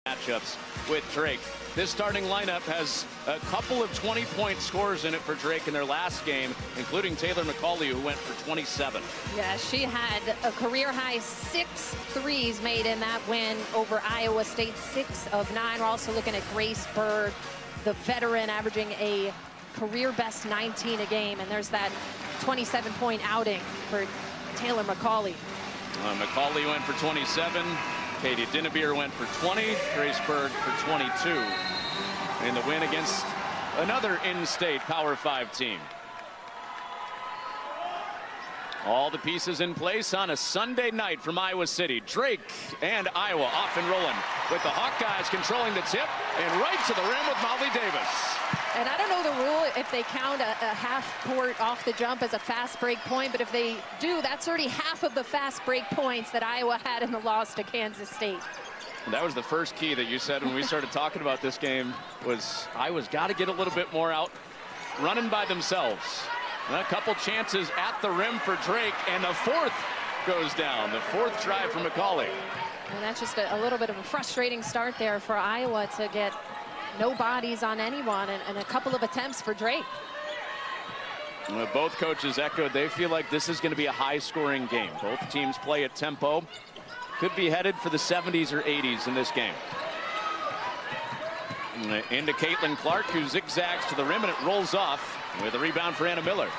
matchups with Drake. This starting lineup has a couple of 20-point scores in it for Drake in their last game, including Taylor McCauley, who went for 27. Yeah, she had a career-high 6 threes made in that win over Iowa State, 6 of 9. We're also looking at Grace Bird, the veteran, averaging a career-best 19 a game, and there's that 27-point outing for Taylor McCauley. McCauley went for 27. Katie Dinnebier went for 20. Grace Bird for 22 in the win against another in-state Power 5 team. All the pieces in place on a Sunday night from Iowa City. Drake and Iowa off and rolling with the Hawkeyes controlling the tip and right to the rim with Molly Davis. And I don't know the rule if they count a half court off the jump as a fast break point, but if they do, that's already half of the fast break points that Iowa had in the loss to Kansas State. That was the first key that you said when we started talking about this game, was Iowa's got to get a little bit more out running by themselves. And a couple chances at the rim for Drake, and the fourth goes down. The fourth try for McCauley. And that's just a little bit of a frustrating start there for Iowa to get no bodies on anyone, and a couple of attempts for Drake. Both coaches echoed they feel like this is going to be a high-scoring game. Both teams play at tempo. Could be headed for the 70s or 80s in this game. Into Caitlin Clark, who zigzags to the rim, and it rolls off with a rebound for Anna Miller.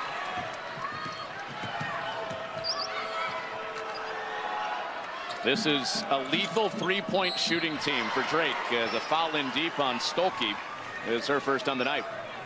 This is a lethal three-point shooting team for Drake, as a foul in deep on Stolke is her first on the night.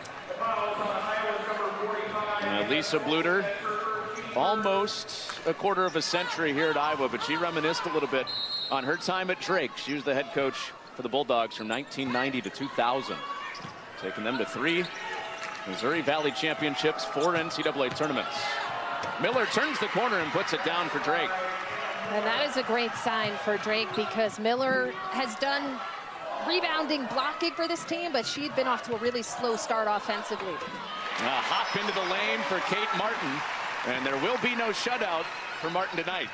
Lisa Bluter, almost a quarter of a century here at Iowa, but she reminisced a little bit on her time at Drake. She was the head coach for the Bulldogs from 1990 to 2000, taking them to 3 Missouri Valley championships, 4 NCAA tournaments. Miller turns the corner and puts it down for Drake. And that is a great sign for Drake, because Miller has done rebounding, blocking for this team, but she'd been off to a really slow start offensively. A hop into the lane for Kate Martin, and there will be no shutout for Martin tonight.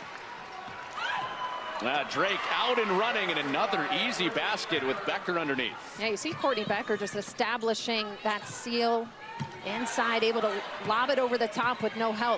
Drake out and running, and another easy basket with Becker underneath. Yeah, you see Courtney Becker just establishing that seal inside, able to lob it over the top with no help.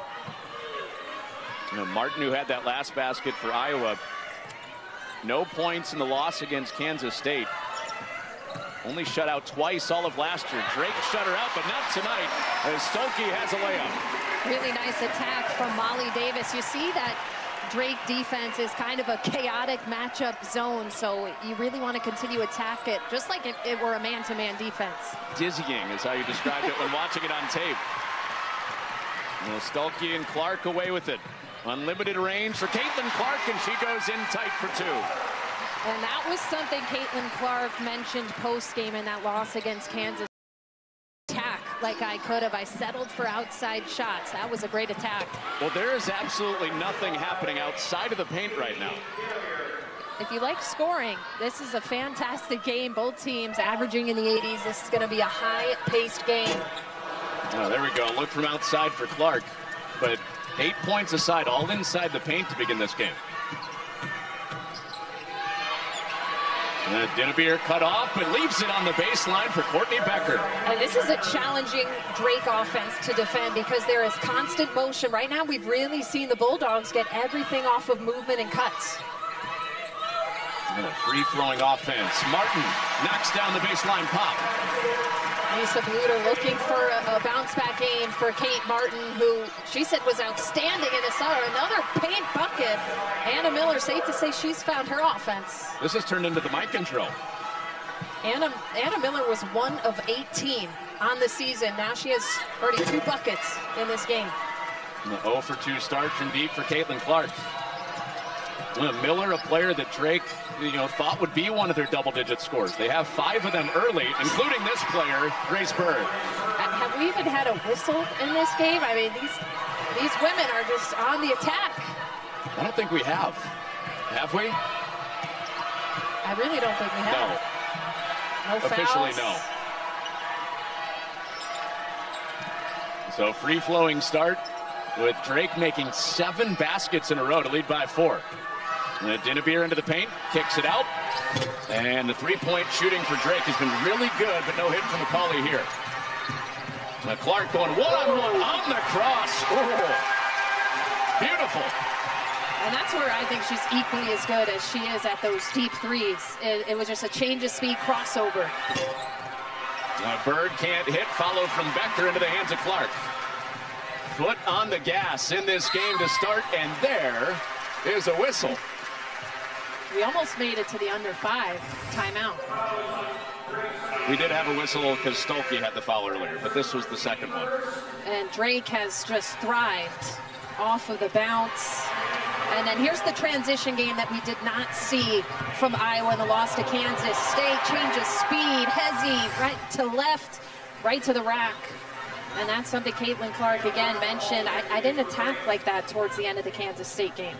Martin, who had that last basket for Iowa, no points in the loss against Kansas State. Only shut out twice all of last year. Drake shut her out, but not tonight, as Stolke has a layup. Really nice attack from Molly Davis. You see that Drake defense is kind of a chaotic matchup zone, so you really want to continue to attack it, just like if it were a man-to-man defense. Dizzying is how you described it when watching it on tape. Stolke and Clark away with it. Unlimited range for Caitlin Clark, and she goes in tight for 2. And that was something Caitlin Clark mentioned post-game in that loss against Kansas. Attack like I could have. I settled for outside shots. That was a great attack. Well, there is absolutely nothing happening outside of the paint right now. If you like scoring, this is a fantastic game. Both teams averaging in the 80s. This is going to be a high-paced game. Oh, there we go. Look from outside for Clark. But 8 points aside, all inside the paint to begin this game. Dinnebier cut off, but leaves it on the baseline for Courtney Becker. And this is a challenging Drake offense to defend, because there is constant motion. Right now, we've really seen the Bulldogs get everything off of movement and cuts. And a free-flowing offense. Martin knocks down the baseline pop. Lisa Bluter looking for a bounce-back game for Kate Martin, who she said was outstanding in the summer. Another paint bucket. Anna Miller, safe to say she's found her offense. This has turned into the mic control. Anna Miller was 1 of 18 on the season. Now she has already 2 buckets in this game. An 0 for 2 start from deep for Caitlin Clark. Miller, a player that Drake, thought would be one of their double-digit scores. They have 5 of them early, including this player, Grace Bird. Have we even had a whistle in this game? I mean, these women are just on the attack. I don't think we have. Have we? I really don't think we have. No fouls. Officially, no. So free-flowing start with Drake making 7 baskets in a row to lead by 4. Dinnebier into the paint, kicks it out. And the three-point shooting for Drake has been really good, but no hit from McCauley here. Clark going one-on-one on the cross. Oh, beautiful. And that's where I think she's equally as good as she is at those deep threes. It was just a change of speed crossover. Bird can't hit, followed from Becker into the hands of Clark. Foot on the gas in this game to start, and there is a whistle. We almost made it to the under 5 timeout. We did have a whistle because Stolke had the foul earlier, but this was the second one. And Drake has just thrived off of the bounce. And then here's the transition game that we did not see from Iowa in the loss to Kansas State. Change of speed, Hezzy right to left, right to the rack. And that's something Caitlin Clark again mentioned. I didn't attack like that towards the end of the Kansas State game.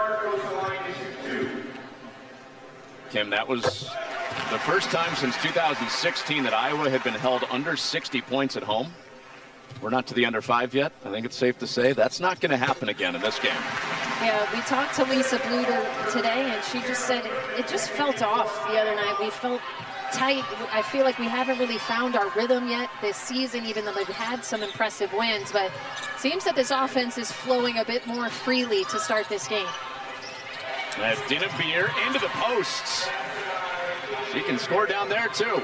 Kim, that was the first time since 2016 that Iowa had been held under 60 points at home. We're not to the under 5 yet. I think it's safe to say that's not going to happen again in this game. Yeah, we talked to Lisa Bluder today, and she just said it just felt off the other night. We felt tight. I feel like we haven't really found our rhythm yet this season, even though they've had some impressive wins. But it seems that this offense is flowing a bit more freely to start this game. Dinnebier into the posts. She can score down there, too.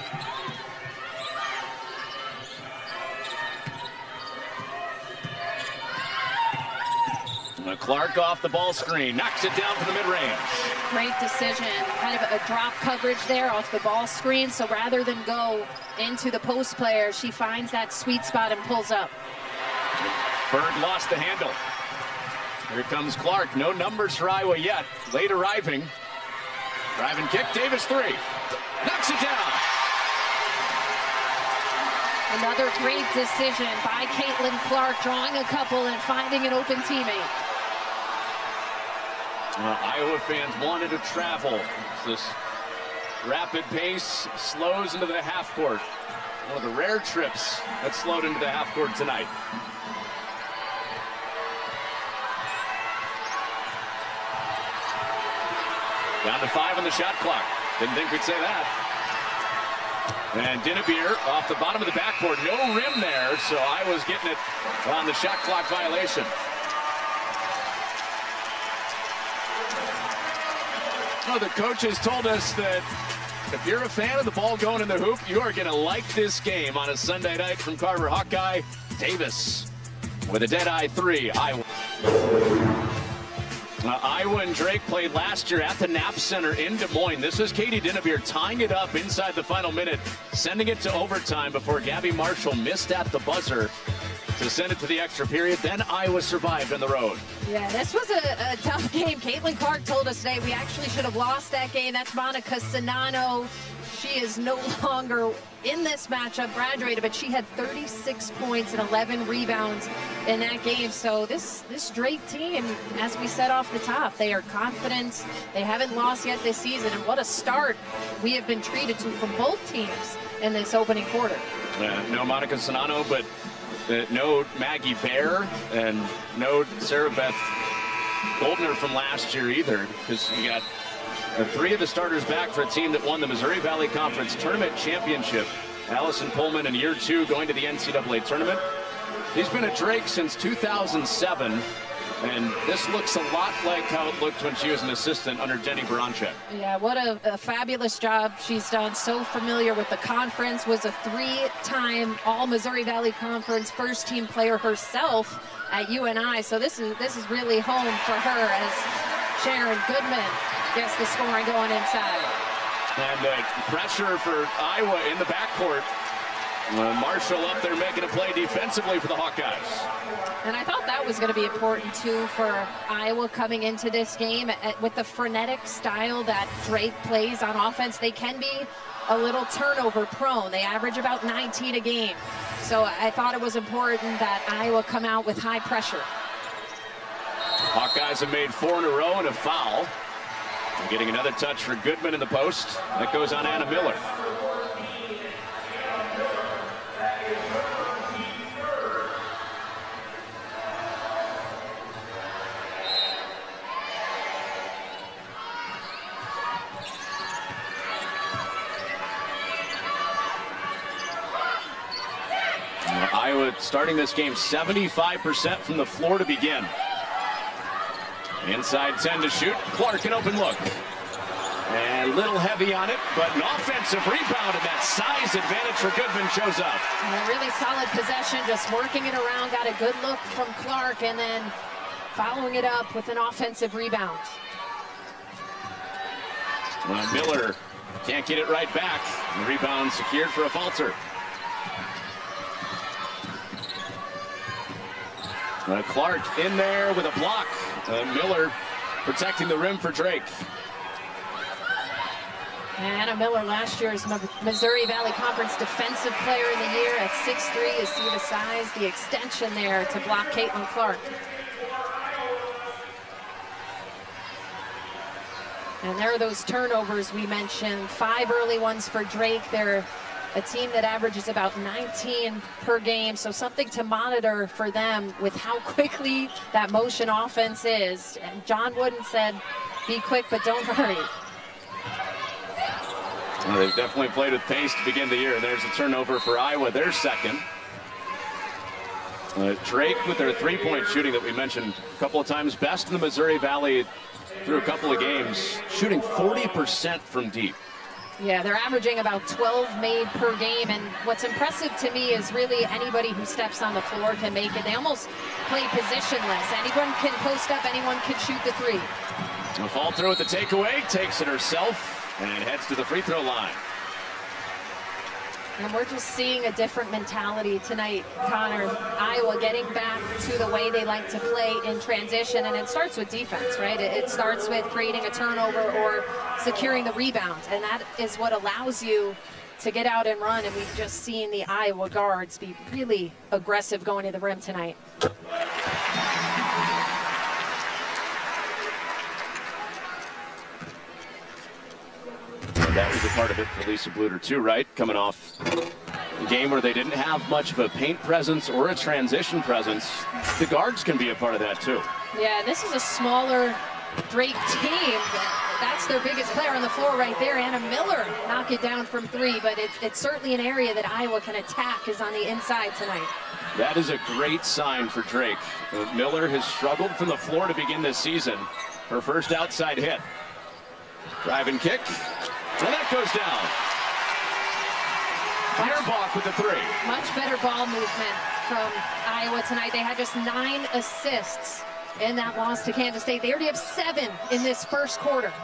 Clark off the ball screen, knocks it down from the mid-range. Great decision. Kind of a drop coverage there off the ball screen. So rather than go into the post player, she finds that sweet spot and pulls up. Bird lost the handle. Here comes Clark. No numbers for Iowa yet. Late arriving. Driving kick, Davis 3. Knocks it down. Another great decision by Caitlin Clark, drawing a couple and finding an open teammate. Iowa fans wanted to travel. This rapid pace slows into the half court. One of the rare trips that slowed into the half court tonight. Down to 5 on the shot clock. Didn't think we'd say that. And Dinnebier off the bottom of the backboard. No rim there, so Iowa's getting it on the shot clock violation. Oh, the coaches told us that if you're a fan of the ball going in the hoop, you are going to like this game on a Sunday night from Carver Hawkeye. Davis with a dead-eye 3. Iowa and Drake played last year at the Knapp Center in Des Moines. This is Katie Dinnebier tying it up inside the final minute, sending it to overtime before Gabby Marshall missed at the buzzer to send it to the extra period. Then Iowa survived on the road. Yeah, this was a tough game. Caitlin Clark told us today we actually should have lost that game. That's Monica Sonano. She is no longer in this matchup, graduated, but she had 36 points and 11 rebounds in that game. So this Drake team, as we said off the top, they are confident. They haven't lost yet this season, and what a start we have been treated to from both teams in this opening quarter. No Monica Sonano, but no Maggie Bear, and no Sarah Beth Goldner from last year either, because you got 3 of the starters back for a team that won the Missouri Valley Conference Tournament Championship. Allison Pullman in year 2 going to the NCAA tournament. He's been at Drake since 2007, and this looks a lot like how it looked when she was an assistant under Jenny Baranchek. Yeah, what a fabulous job she's done. So familiar with the conference, was a 3-time All-Missouri Valley Conference first-team player herself at UNI. So this is really home for her as Sharon Goodman gets the scoring going inside. And pressure for Iowa in the backcourt. Marshall up there making a play defensively for the Hawkeyes. And I thought that was going to be important, too, for Iowa coming into this game. With the frenetic style that Drake plays on offense, they can be a little turnover prone. They average about 19 a game. So I thought it was important that Iowa come out with high pressure. Hawkeyes have made 4 in a row and a foul. We're getting another touch for Goodman in the post. That goes on Anna Miller. Iowa starting this game 75% from the floor to begin. Inside 10 to shoot. Clark, an open look. And a little heavy on it, but an offensive rebound, and that size advantage for Goodman shows up. And a really solid possession, just working it around, got a good look from Clark, and then following it up with an offensive rebound. Miller can't get it right back. The rebound secured for a falter. Clark in there with a block. Miller protecting the rim for Drake. Anna Miller, last year's Missouri Valley Conference Defensive Player of the Year at 6'3". You see the size, the extension there to block Caitlin Clark. And there are those turnovers we mentioned. 5 early ones for Drake. They're a team that averages about 19 per game, so something to monitor for them with how quickly that motion offense is. And John Wooden said, be quick, but don't hurry. Well, they've definitely played with pace to begin the year. And there's a turnover for Iowa, their second. Drake with their three-point shooting that we mentioned a couple of times, best in the Missouri Valley through a couple of games, shooting 40% from deep. Yeah, they're averaging about 12 made per game, and what's impressive to me is really anybody who steps on the floor can make it. They almost play positionless. Anyone can post up, anyone can shoot the three. A fall through with the takeaway, takes it herself, and heads to the free throw line. And we're just seeing a different mentality tonight, Connor. Iowa getting back to the way they like to play in transition, and it starts with defense, right? It starts with creating a turnover or securing the rebound, and that is what allows you to get out and run, and we've just seen the Iowa guards be really aggressive going to the rim tonight. That was a part of it for Lisa Bluder too, right? Coming off a game where they didn't have much of a paint presence or a transition presence. The guards can be a part of that too. Yeah, this is a smaller Drake team. That's their biggest player on the floor right there. Anna Miller knock it down from 3, but it's certainly an area that Iowa can attack is on the inside tonight. That is a great sign for Drake. Miller has struggled from the floor to begin this season. Her first outside hit. Drive and kick. And that goes down. Feuerbach with the 3. Much better ball movement from Iowa tonight. They had just 9 assists in that loss to Kansas State. They already have 7 in this first quarter.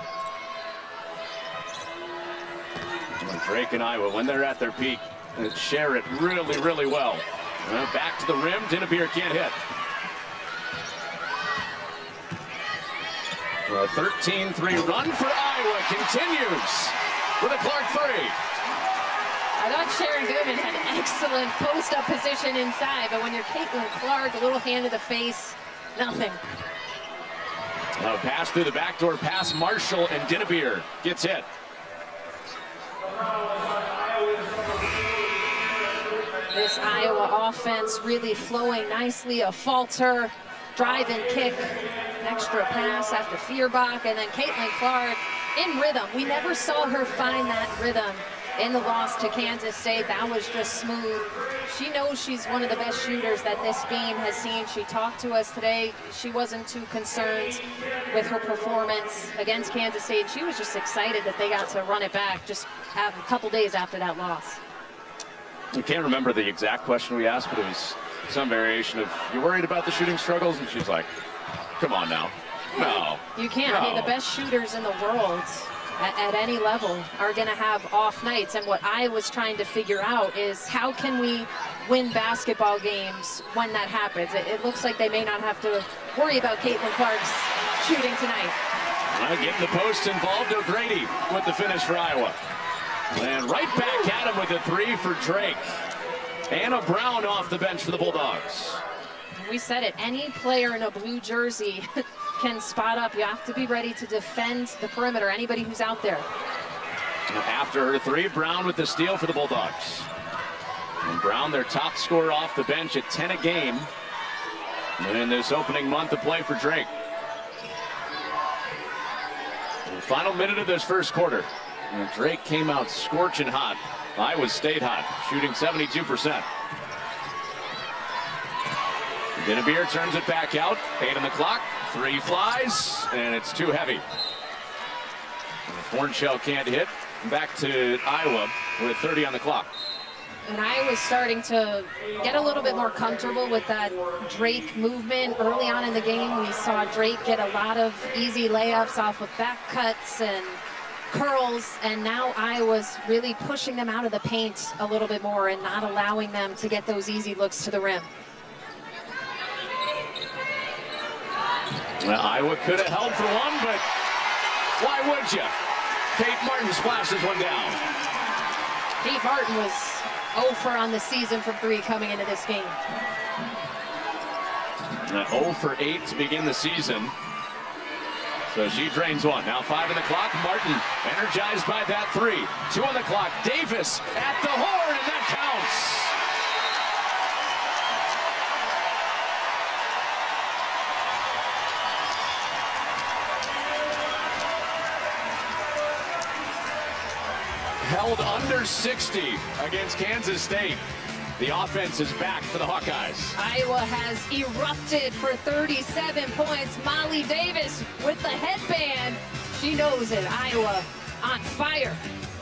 Drake and Iowa, when they're at their peak, share it really, really well. Back to the rim. Dinnebier can't hit. A 13-3 run for Iowa continues with a Clark 3. I thought Sharon Goodman had excellent post-up position inside, but when you're Caitlin Clark, a little hand to the face, nothing. Pass through the backdoor pass. Marshall, and Dinnebier gets hit. This Iowa offense really flowing nicely. A falter, drive and kick, an extra pass after Feuerbach, and then Caitlin Clark in rhythm. We never saw her find that rhythm in the loss to Kansas State. That was just smooth. She knows she's one of the best shooters that this game has seen. She talked to us today. She wasn't too concerned with her performance against Kansas State. She was just excited that they got to run it back just a couple days after that loss. I can't remember the exact question we asked, but it was some variation of, you worried about the shooting struggles? And she's like, come on now. No. You can't. No. I mean, the best shooters in the world at any level are going to have off nights. And what I was trying to figure out is how can we win basketball games when that happens? It looks like they may not have to worry about Caitlin Clark's shooting tonight. Getting the post involved. O'Grady with the finish for Iowa. And right back at him with a 3 for Drake. Anna Brown off the bench for the Bulldogs. We said it, any player in a blue jersey can spot up. You have to be ready to defend the perimeter, anybody who's out there. After her 3, Brown with the steal for the Bulldogs. And Brown, their top scorer off the bench at 10 a game in this opening month of play for Drake. The final minute of this first quarter. And Drake came out scorching hot. Iowa State hot, shooting 72%. Dinnebeer turns it back out. 8 on the clock. 3 flies, and it's too heavy. Thornshell can't hit. Back to Iowa with 30 on the clock. And Iowa's starting to get a little bit more comfortable with that Drake movement. Early on in the game, we saw Drake get a lot of easy layups off of back cuts and curls, and now Iowa's really pushing them out of the paint a little bit more and not allowing them to get those easy looks to the rim. Well, Iowa could have held for one, but why would you? Kate Martin splashes one down. Kate Martin was 0 for on the season from 3 coming into this game. 0 for 8 to begin the season. So she drains one. Now 5 on the clock. Martin energized by that 3. 2 on the clock. Davis at the horn, and that counts. Held under 60 against Kansas State. The offense is back for the Hawkeyes. Iowa has erupted for 37 points. Molly Davis with the headband. She knows it. Iowa on fire.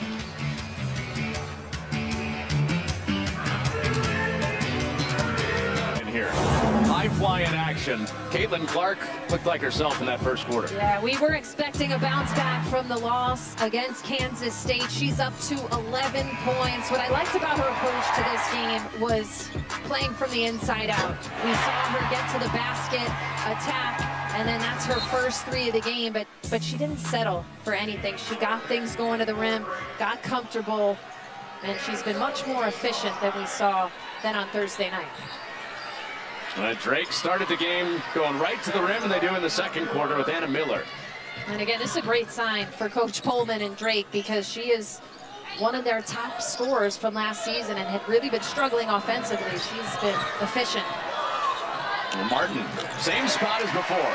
In here, high fly in action. Caitlin Clark looked like herself in that first quarter. Yeah, we were expecting a bounce back from the loss against Kansas State. She's up to 11 points. What I liked about her approach to this game was playing from the inside out. We saw her get to the basket, attack, and then that's her first 3 of the game, but she didn't settle for anything. She got things going to the rim, got comfortable, and she's been much more efficient than we saw then on Thursday night. Drake started the game going right to the rim, and they do in the second quarter with Anna Miller. And again, this is a great sign for Coach Pullman and Drake, because she is one of their top scorers from last season and had really been struggling offensively. She's been efficient. Martin, same spot as before.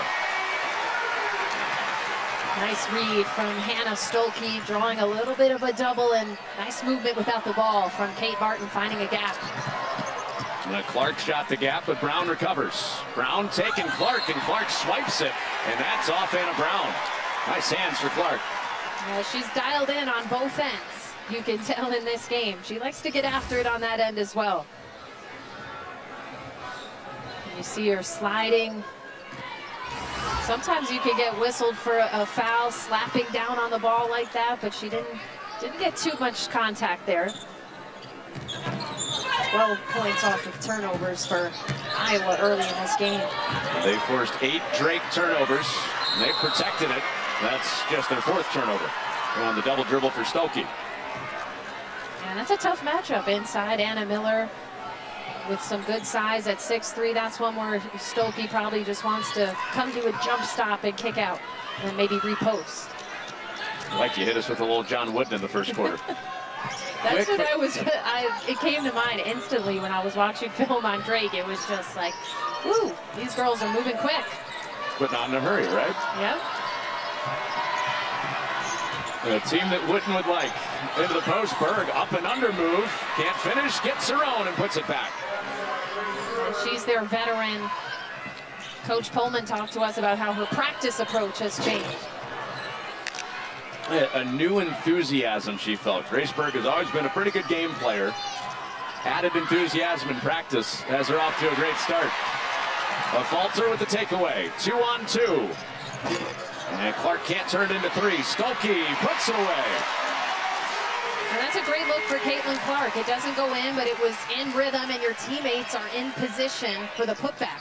Nice read from Hannah Stolke, drawing a little bit of a double, and nice movement without the ball from Kate Martin, finding a gap. Clark shot the gap, but Brown recovers. Brown taking Clark, and Clark swipes it, and that's off Anna Brown. Nice hands for Clark. Yeah, she's dialed in on both ends. You can tell in this game. She likes to get after it on that end as well. And you see her sliding. Sometimes you can get whistled for a foul, slapping down on the ball like that, but she didn't get too much contact there. 12 points off of turnovers for Iowa early in this game. They forced 8 Drake turnovers. And they've protected it. That's just their 4th turnover. On the double dribble for Stolke. And that's a tough matchup inside. Anna Miller with some good size at 6'3". That's one where Stolke probably just wants to come to a jump stop and kick out, and then maybe repost. Like you hit us with a little John Wooden in the first quarter. That's what it came to mind instantly when I was watching film on Drake. It was just like, woo, these girls are moving quick. But not in a hurry, right? Yep. A team that Wooden would like. Into the post, Berg, up and under move. Can't finish, gets her own and puts it back. And she's their veteran. Coach Pullman talked to us about how her practice approach has changed. A new enthusiasm, she felt. Grace Berg has always been a pretty good game player. Added enthusiasm in practice has her off to a great start. A Falter with the takeaway. 2-on-2. And Clark can't turn it into 3. Stolke puts it away. And that's a great look for Caitlin Clark. It doesn't go in, but it was in rhythm, and your teammates are in position for the putback.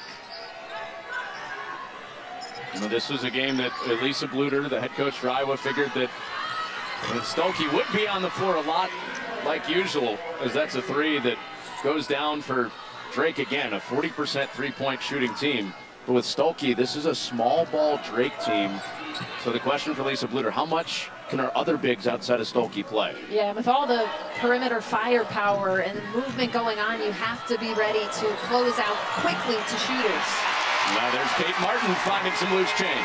Well, this was a game that Lisa Bluter, the head coach for Iowa, figured that Stolke would be on the floor a lot like usual, as that's a 3 that goes down for Drake again, a 40% three-point shooting team. But with Stolke, this is a small ball Drake team. So the question for Lisa Bluter, how much can our other bigs outside of Stolke play? Yeah, with all the perimeter firepower and the movement going on, you have to be ready to close out quickly to shooters. Now there's Kate Martin finding some loose change.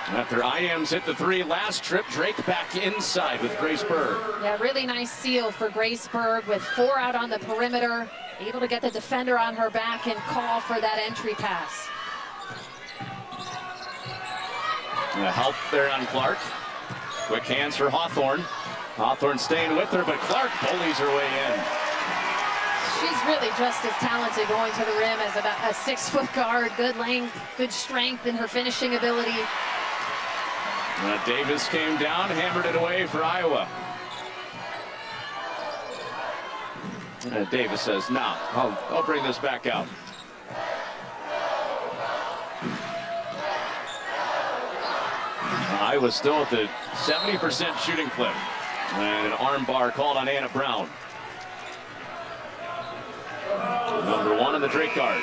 After IMs hit the three last trip, Drake back inside with Grace Berg. Yeah, really nice seal for Grace Berg with 4 out on the perimeter, able to get the defender on her back and call for that entry pass. Help there on Clark. Quick hands for Hawthorne. Hawthorne staying with her, but Clark bullies her way in. She's really just as talented going to the rim as about a 6-foot guard. Good length, good strength in her finishing ability. Davis came down, hammered it away for Iowa. Davis says, "No, I'll bring this back out." Iowa still at the 70% shooting clip. And an arm bar called on Anna Brown. Number 1 in the Drake guard.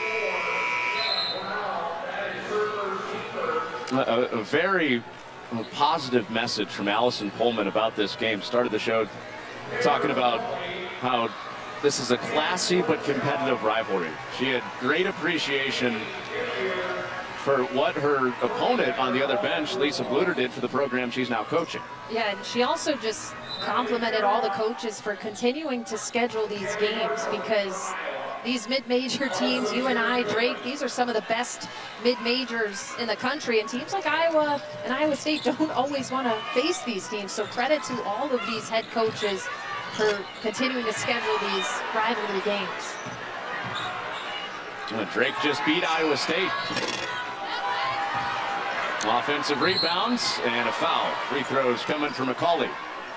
A very positive message from Allison Pullman about this game. Started the show talking about how this is a classy but competitive rivalry. She had great appreciation for what her opponent on the other bench, Lisa Bluder, did for the program she's now coaching. Yeah, and she also just complimented all the coaches for continuing to schedule these games, because these mid-major teams, UNI, Drake, these are some of the best mid-majors in the country, and teams like Iowa and Iowa State don't always want to face these teams. So credit to all of these head coaches for continuing to schedule these rivalry games. Drake just beat Iowa State. Offensive rebounds and a foul. Free throws coming from McCauley.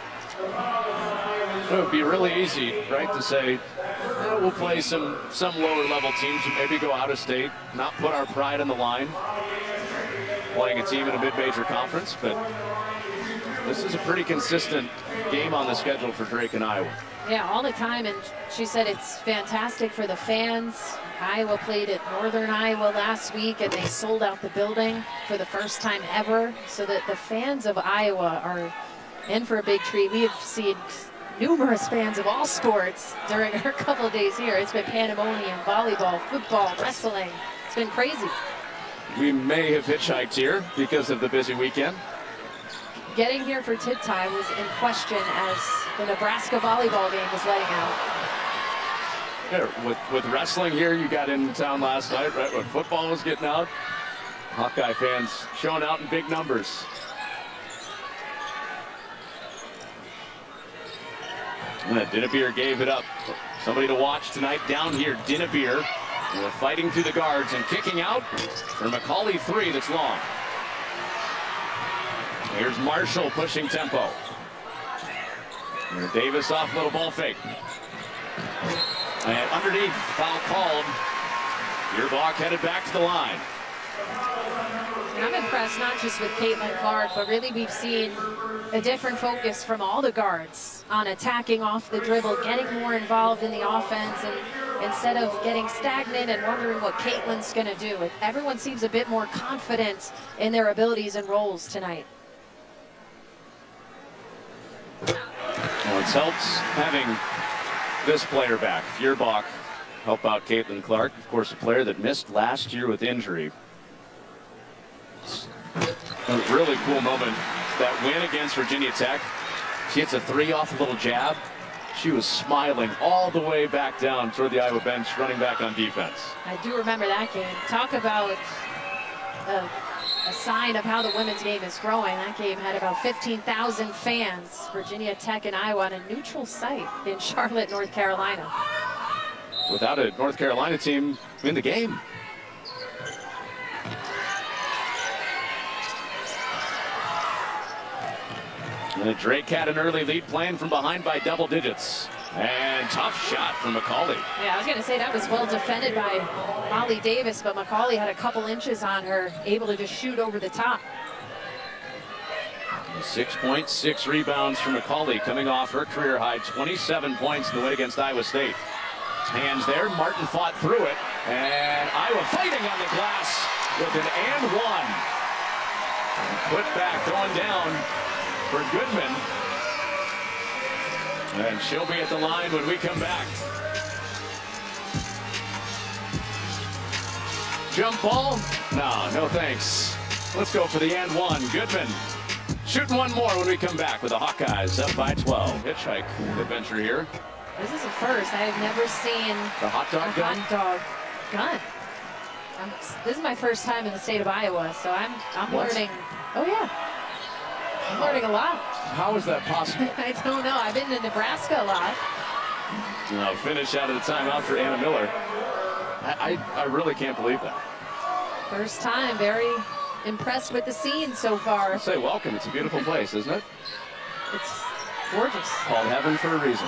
It would be really easy, right, to say, we'll play some lower level teams and maybe go out of state, not put our pride on the line, playing a team in a mid-major conference, but this is a pretty consistent game on the schedule for Drake and Iowa. Yeah, all the time, and she said it's fantastic for the fans. Iowa played at Northern Iowa last week, and they sold out the building for the first time ever, so that the fans of Iowa are in for a big treat. We have seen numerous fans of all sports during our couple of days here. It's been pandemonium, volleyball, football, wrestling. It's been crazy. We may have hitchhiked here because of the busy weekend. Getting here for tip time was in question as the Nebraska volleyball game was letting out. Yeah, with wrestling here, you got in town last night, right, when football was getting out. Hawkeye fans showing out in big numbers. Dinnebier gave it up. Somebody to watch tonight down here. Dinnebier fighting through the guards and kicking out for McCauley 3 that's long. Here's Marshall pushing tempo. Davis off little ball fake. And underneath, foul called. Bierbach headed back to the line. And I'm impressed not just with Caitlin Clark, but really we've seen a different focus from all the guards on attacking off the dribble, getting more involved in the offense, and instead of getting stagnant and wondering what Caitlin's going to do. Everyone seems a bit more confident in their abilities and roles tonight. Well, it's helped having this player back. Bierbach help out Caitlin Clark, of course, a player that missed last year with injury. A really cool moment. That win against Virginia Tech. She hits a 3 off a little jab. She was smiling all the way back down toward the Iowa bench, running back on defense. I do remember that game. Talk about a sign of how the women's game is growing. That game had about 15,000 fans. Virginia Tech and Iowa on a neutral site in Charlotte, North Carolina. Without a North Carolina team in the game. And Drake had an early lead, playing from behind by double digits. And tough shot from McCauley. Yeah, I was going to say that was well defended by Molly Davis, but McCauley had a couple inches on her, able to just shoot over the top. 6 points, 6 rebounds from McCauley, coming off her career high 27 points in the win against Iowa State. Hands there, Martin fought through it, and Iowa fighting on the glass with an and one. Put back going down for Goodman. And she'll be at the line when we come back. Jump ball? No thanks. Let's go for the and one. Goodman shooting one more when we come back with the Hawkeyes up by 12. Hitchhike adventure here. This is a first. I have never seen the hot dog gun. Hot dog gun. This is my first time in the state of Iowa, so I'm learning. Oh yeah, I'm learning a lot. How is that possible? I don't know. I've been to Nebraska a lot. No, finish out of the timeout for Anna Miller. I really can't believe that. First time. Very impressed with the scene so far. Say welcome. It's a beautiful place, isn't it? It's gorgeous. Called heaven for a reason.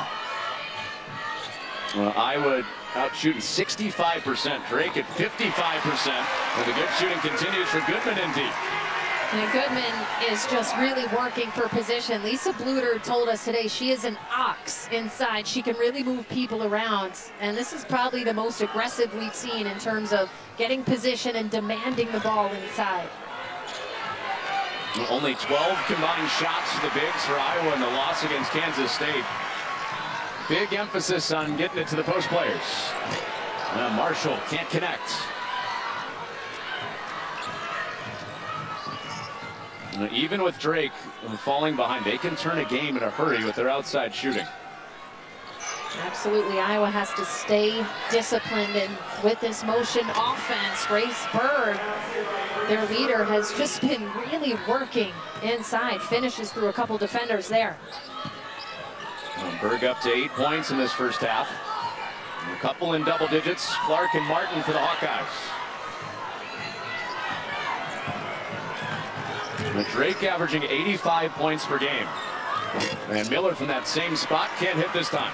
Well, Iowa out shooting 65%. Drake at 55%. And the good shooting continues for Goodman in deep. And Goodman is just really working for position. Lisa Bluder told us today she is an ox inside. She can really move people around. And this is probably the most aggressive we've seen in terms of getting position and demanding the ball inside. Only 12 combined shots for the Bigs for Iowa in the loss against Kansas State. Big emphasis on getting it to the post players. Marshall can't connect. Even with Drake falling behind, they can turn a game in a hurry with their outside shooting. Absolutely. Iowa has to stay disciplined, and with this motion offense, Grace Berg, their leader, has just been really working inside. Finishes through a couple defenders there. Berg up to 8 points in this first half. A couple in double digits. Clark and Martin for the Hawkeyes. Drake averaging 85 points per game. And Miller from that same spot can't hit this time.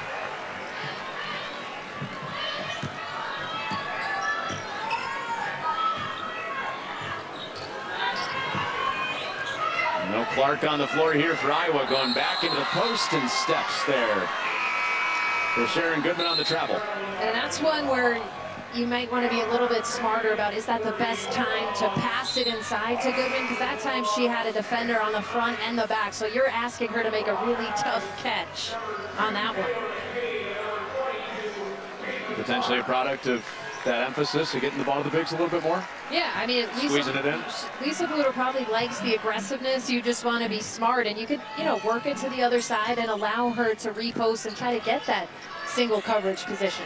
No Clark on the floor here for Iowa, going back into the post and steps there for Sharon Goodman on the travel. And that's one where you might want to be a little bit smarter about, is that the best time to pass it inside to Goodman? Because that time she had a defender on the front and the back. So you're asking her to make a really tough catch on that one. Potentially a product of that emphasis of getting the ball to the Bigs a little bit more? Yeah, I mean, squeezing it in. Lisa Bluder probably likes the aggressiveness. You just want to be smart, and you could, work it to the other side and allow her to repost and try to get that single coverage position.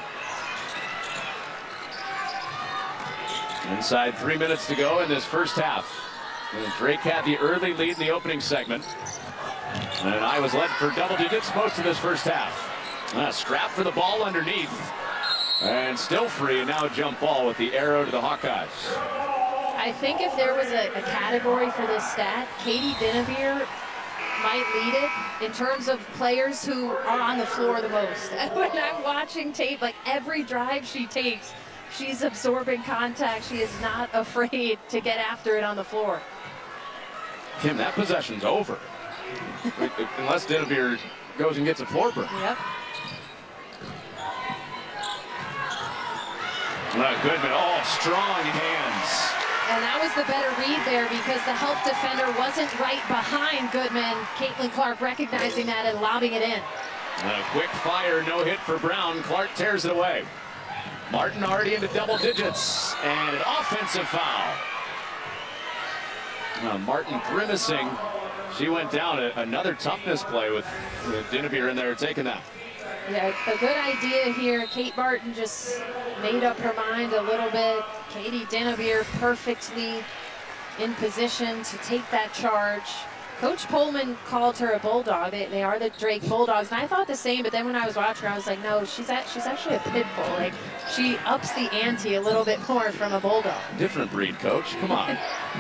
Inside 3 minutes to go in this first half. And Drake had the early lead in the opening segment. And Iowa's led for double digits most of this first half. Scrap for the ball underneath. And still free, and now a jump ball with the arrow to the Hawkeyes. I think if there was a category for this stat, Katie Dinnebier might lead it in terms of players who are on the floor the most. When I'm watching tape, like every drive she takes, she's absorbing contact. She is not afraid to get after it on the floor. Kim, that possession's over. Unless Dinnebier goes and gets a floor break. Yep. Goodman, strong hands. And that was the better read there, because the help defender wasn't right behind Goodman. Caitlin Clark recognizing that and lobbing it in. A quick fire, no hit for Brown. Clark tears it away. Martin already into double digits, and an offensive foul. Martin grimacing. She went down. Another toughness play with Dinnebier in there taking that. Yeah, a good idea here. Kate Martin just made up her mind a little bit. Katie Dinnebier perfectly in position to take that charge. Coach Pullman called her a bulldog. They are the Drake Bulldogs, and I thought the same. But then when I was watching her, I was like, no, she's actually a pit bull. Like, she ups the ante a little bit more from a bulldog. Different breed, Coach. Come on.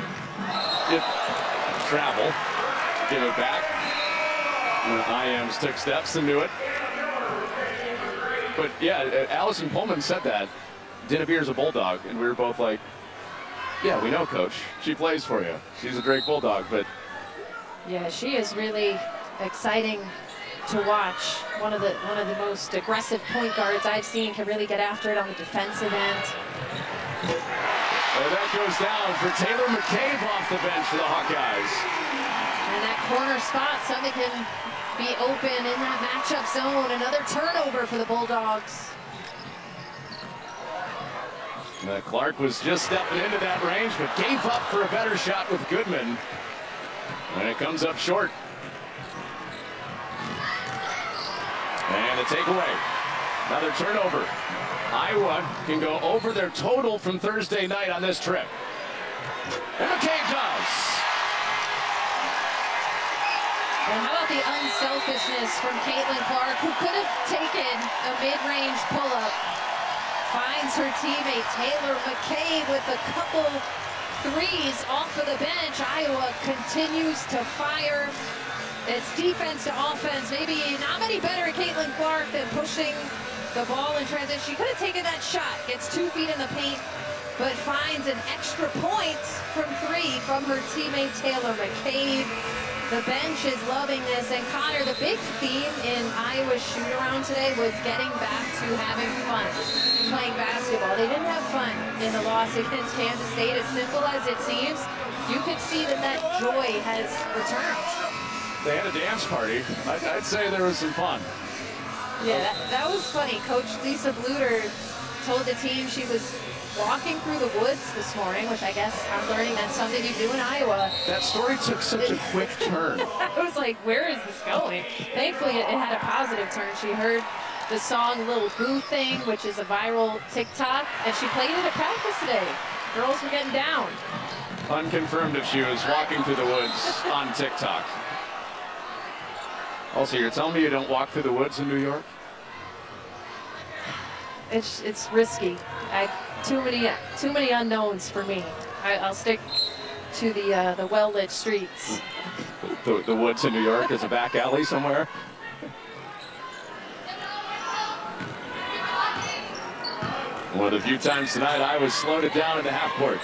Travel. Give it back. IMs took steps and knew it. But yeah, Allison Pullman said that. Dinnebier's a bulldog, and we were both like, yeah, we know, Coach. She plays for you. She's a Drake Bulldog, but yeah, she is really exciting to watch. One of the most aggressive point guards I've seen, can really get after it on the defensive end. And that goes down for Taylor McCabe off the bench for the Hawkeyes. And that corner spot, something can be open in that matchup zone. Another turnover for the Bulldogs. Clark was just stepping into that range, but gave up for a better shot with Goodman. And it comes up short. And a takeaway. Another turnover. Iowa can go over their total from Thursday night on this trip. And McCabe does. And how about the unselfishness from Caitlin Clark, who could have taken a mid-range pull-up. Finds her teammate Taylor McCabe with a couple threes off of the bench. Iowa continues to fire. It's defense to offense. Maybe not many better at Caitlin Clark than pushing the ball in transition. She could have taken that shot. Gets 2 feet in the paint, but finds an extra point from 3 from her teammate Taylor McCabe. The bench is loving this. And Connor, the big theme in Iowa's shoot-around today was getting back to having fun playing basketball. They didn't have fun in the loss against Kansas State. As simple as it seems, you could see that that joy has returned. They had a dance party. I'd say there was some fun. Yeah, that was funny. Coach Lisa Bluter told the team she was walking through the woods this morning, which I guess I'm learning that's something you do in Iowa. That story took such a quick turn. I was like, where is this going? Thankfully, it had a positive turn. She heard the song Little Boo Thing, which is a viral TikTok, and she played it at practice today. Girls were getting down. Unconfirmed if she was walking through the woods on TikTok. Also, you're telling me you don't walk through the woods in New York? It's risky. Too many unknowns for me. I'll stick to the well-lit streets. The woods in New York is a back alley somewhere. One of the few times tonight I was slowed it down in the half court.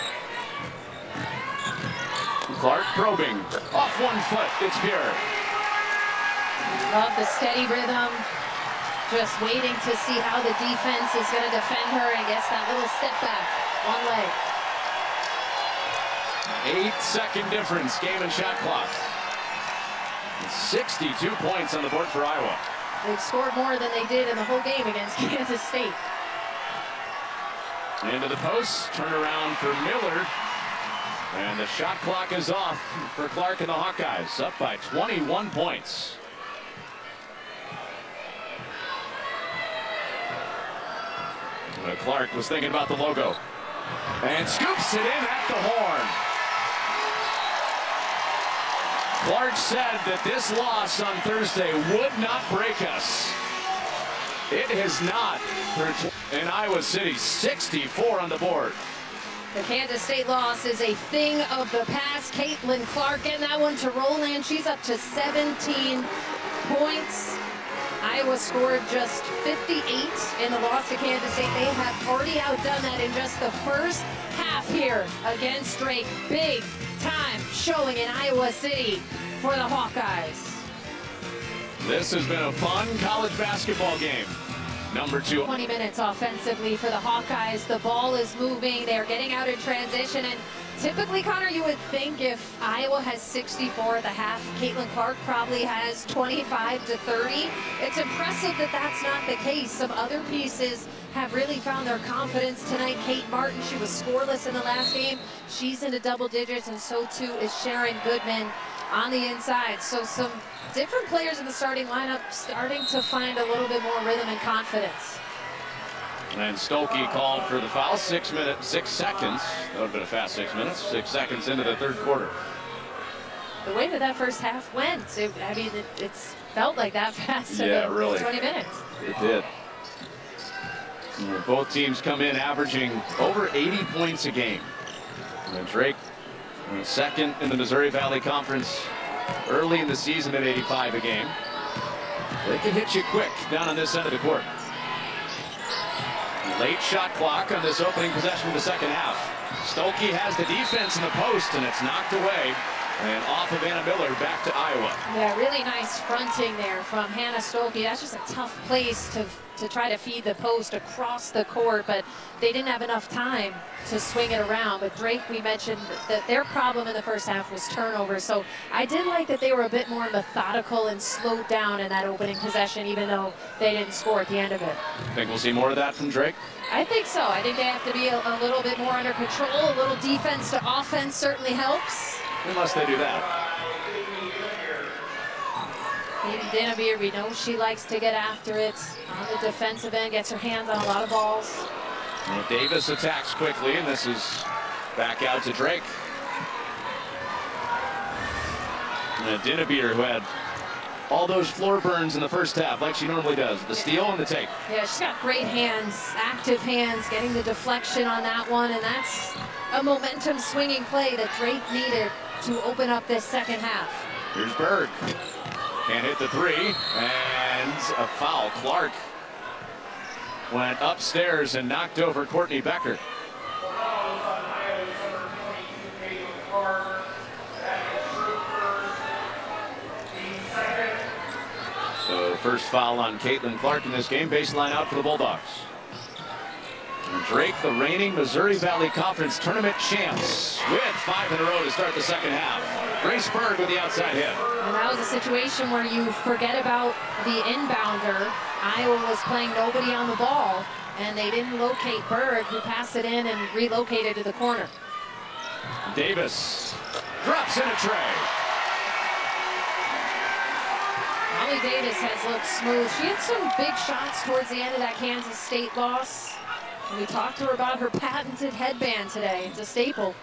Clark probing off 1 foot. It's pure. Love the steady rhythm. Just waiting to see how the defense is going to defend her, and gets that little step back. 1 leg. 8-second difference, game and shot clock. 62 points on the board for Iowa. They've scored more than they did in the whole game against Kansas State. Into the post, turnaround for Miller. And the shot clock is off for Clark and the Hawkeyes, up by 21 points. Clark was thinking about the logo and scoops it in at the horn. Clark said that this loss on Thursday would not break us. It has not. In Iowa City, 64 on the board. The Kansas State loss is a thing of the past. Caitlin Clark getting that one to roll in. She's up to 17 points. Iowa scored just 58 in the loss to Kansas State. They have already outdone that in just the first half here against Drake. Big time showing in Iowa City for the Hawkeyes. This has been a fun college basketball game. Number 2. 20 minutes offensively for the Hawkeyes. The ball is moving. They're getting out in transition. And typically, Connor, you would think if Iowa has 64 at the half, Caitlin Clark probably has 25 to 30. It's impressive that that's not the case. Some other pieces have really found their confidence tonight. Kate Martin, she was scoreless in the last game. She's into double digits, and so too is Sharon Goodman on the inside. So some different players in the starting lineup starting to find a little bit more rhythm and confidence. And Stokey called for the foul. 6 seconds. That would have been a fast 6 minutes. 6 seconds into the third quarter. The way that first half went, it's felt like that fast. Yeah, really. 20 minutes. It did. Both teams come in averaging over 80 points a game. And Drake, second in the Missouri Valley Conference early in the season at 85 a game. They can hit you quick down on this end of the court. Late shot clock on this opening possession of the second half. Stokey has the defense in the post, and it's knocked away. And off of Anna Miller, back to Iowa. Yeah, really nice fronting there from Hannah Stolke. That's just a tough place to try to feed the post across the court, but they didn't have enough time to swing it around. But Drake, we mentioned that their problem in the first half was turnovers. So I did like that they were a bit more methodical and slowed down in that opening possession, even though they didn't score at the end of it. Think we'll see more of that from Drake? I think so. I think they have to be a little bit more under control. A little defense to offense certainly helps. Unless they do that. Maybe Dinnebeer, we know she likes to get after it on the defensive end, gets her hands on a lot of balls. Well, Davis attacks quickly, and this is back out to Drake. And Dinnebeer, who had all those floor burns in the first half, like she normally does. The steal and the take. Yeah, she's got great hands, active hands, getting the deflection on that one, and that's a momentum swinging play that Drake needed to open up this second half. Here's Berg. Can't hit the three, and a foul. Clark went upstairs and knocked over Courtney Becker. So first foul on Caitlin Clark in this game. Baseline out for the Bulldogs. And Drake, the reigning Missouri Valley Conference tournament champs, with 5 in a row to start the second half. Grace Berg with the outside hit. And that was a situation where you forget about the inbounder. Iowa was playing nobody on the ball, and they didn't locate Berg, who passed it in and relocated to the corner. Davis drops in a tray. Molly Davis has looked smooth. She had some big shots towards the end of that Kansas State loss. And we talked to her about her patented headband today. It's a staple.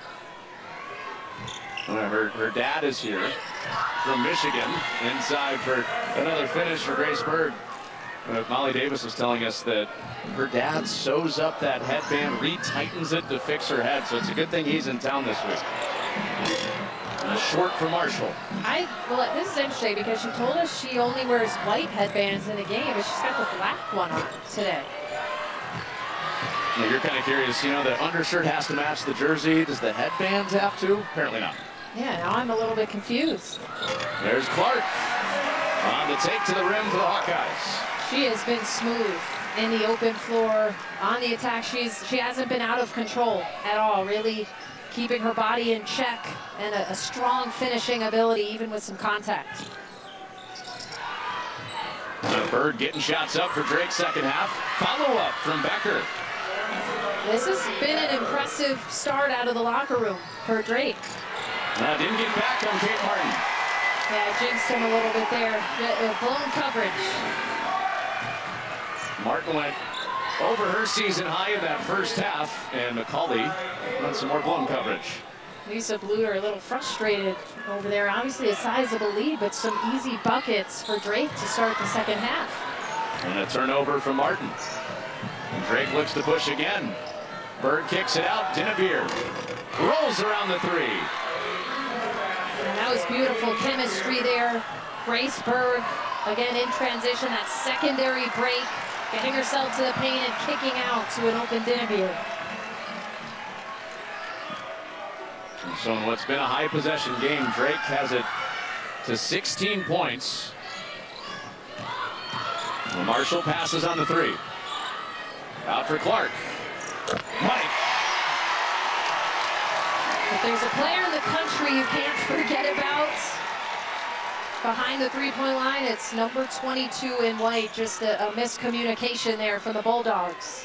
Her dad is here from Michigan, inside for another finish for Grace Berg. Molly Davis was telling us that her dad sews up that headband, retightens it to fix her head, so it's a good thing he's in town this week. Short for Marshall. Well, this is interesting because she told us she only wears white headbands in the game, but she's got the black one on today. You're kind of curious, you know, the undershirt has to match the jersey. Does the headbands have to? Apparently not. Yeah, now I'm a little bit confused. There's Clark on the take to the rim for the Hawkeyes. She has been smooth in the open floor, on the attack. She hasn't been out of control at all, really keeping her body in check, and a strong finishing ability, even with some contact. Berg getting shots up for Drake's second half. Follow-up from Becker. This has been an impressive start out of the locker room for Drake. Didn't get back on Kate Martin. Yeah, jinxed him a little bit there. Blown coverage. Martin went over her season high in that first half, and McCauley won some more blown coverage. Lisa Bluter a little frustrated over there. Obviously a sizable lead, but some easy buckets for Drake to start the second half. And a turnover from Martin. And Drake looks to push again. Berg kicks it out. Dinnebeer rolls around the three. And that was beautiful chemistry there. Grace Berg, again in transition, that secondary break, getting herself to the paint and kicking out to an open Dinnebeer. So in what's been a high possession game, Drake has it to 16 points. Well, Marshall passes on the three. Out for Clark. Mike. If there's a player in the country you can't forget about behind the three-point line, it's number 22 in white. Just a miscommunication there from the Bulldogs.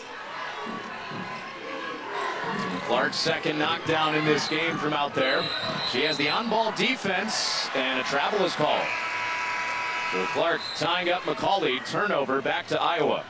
Clark's second knockdown in this game from out there. She has the on-ball defense, and a travel is called. So Clark tying up McCauley. Turnover back to Iowa.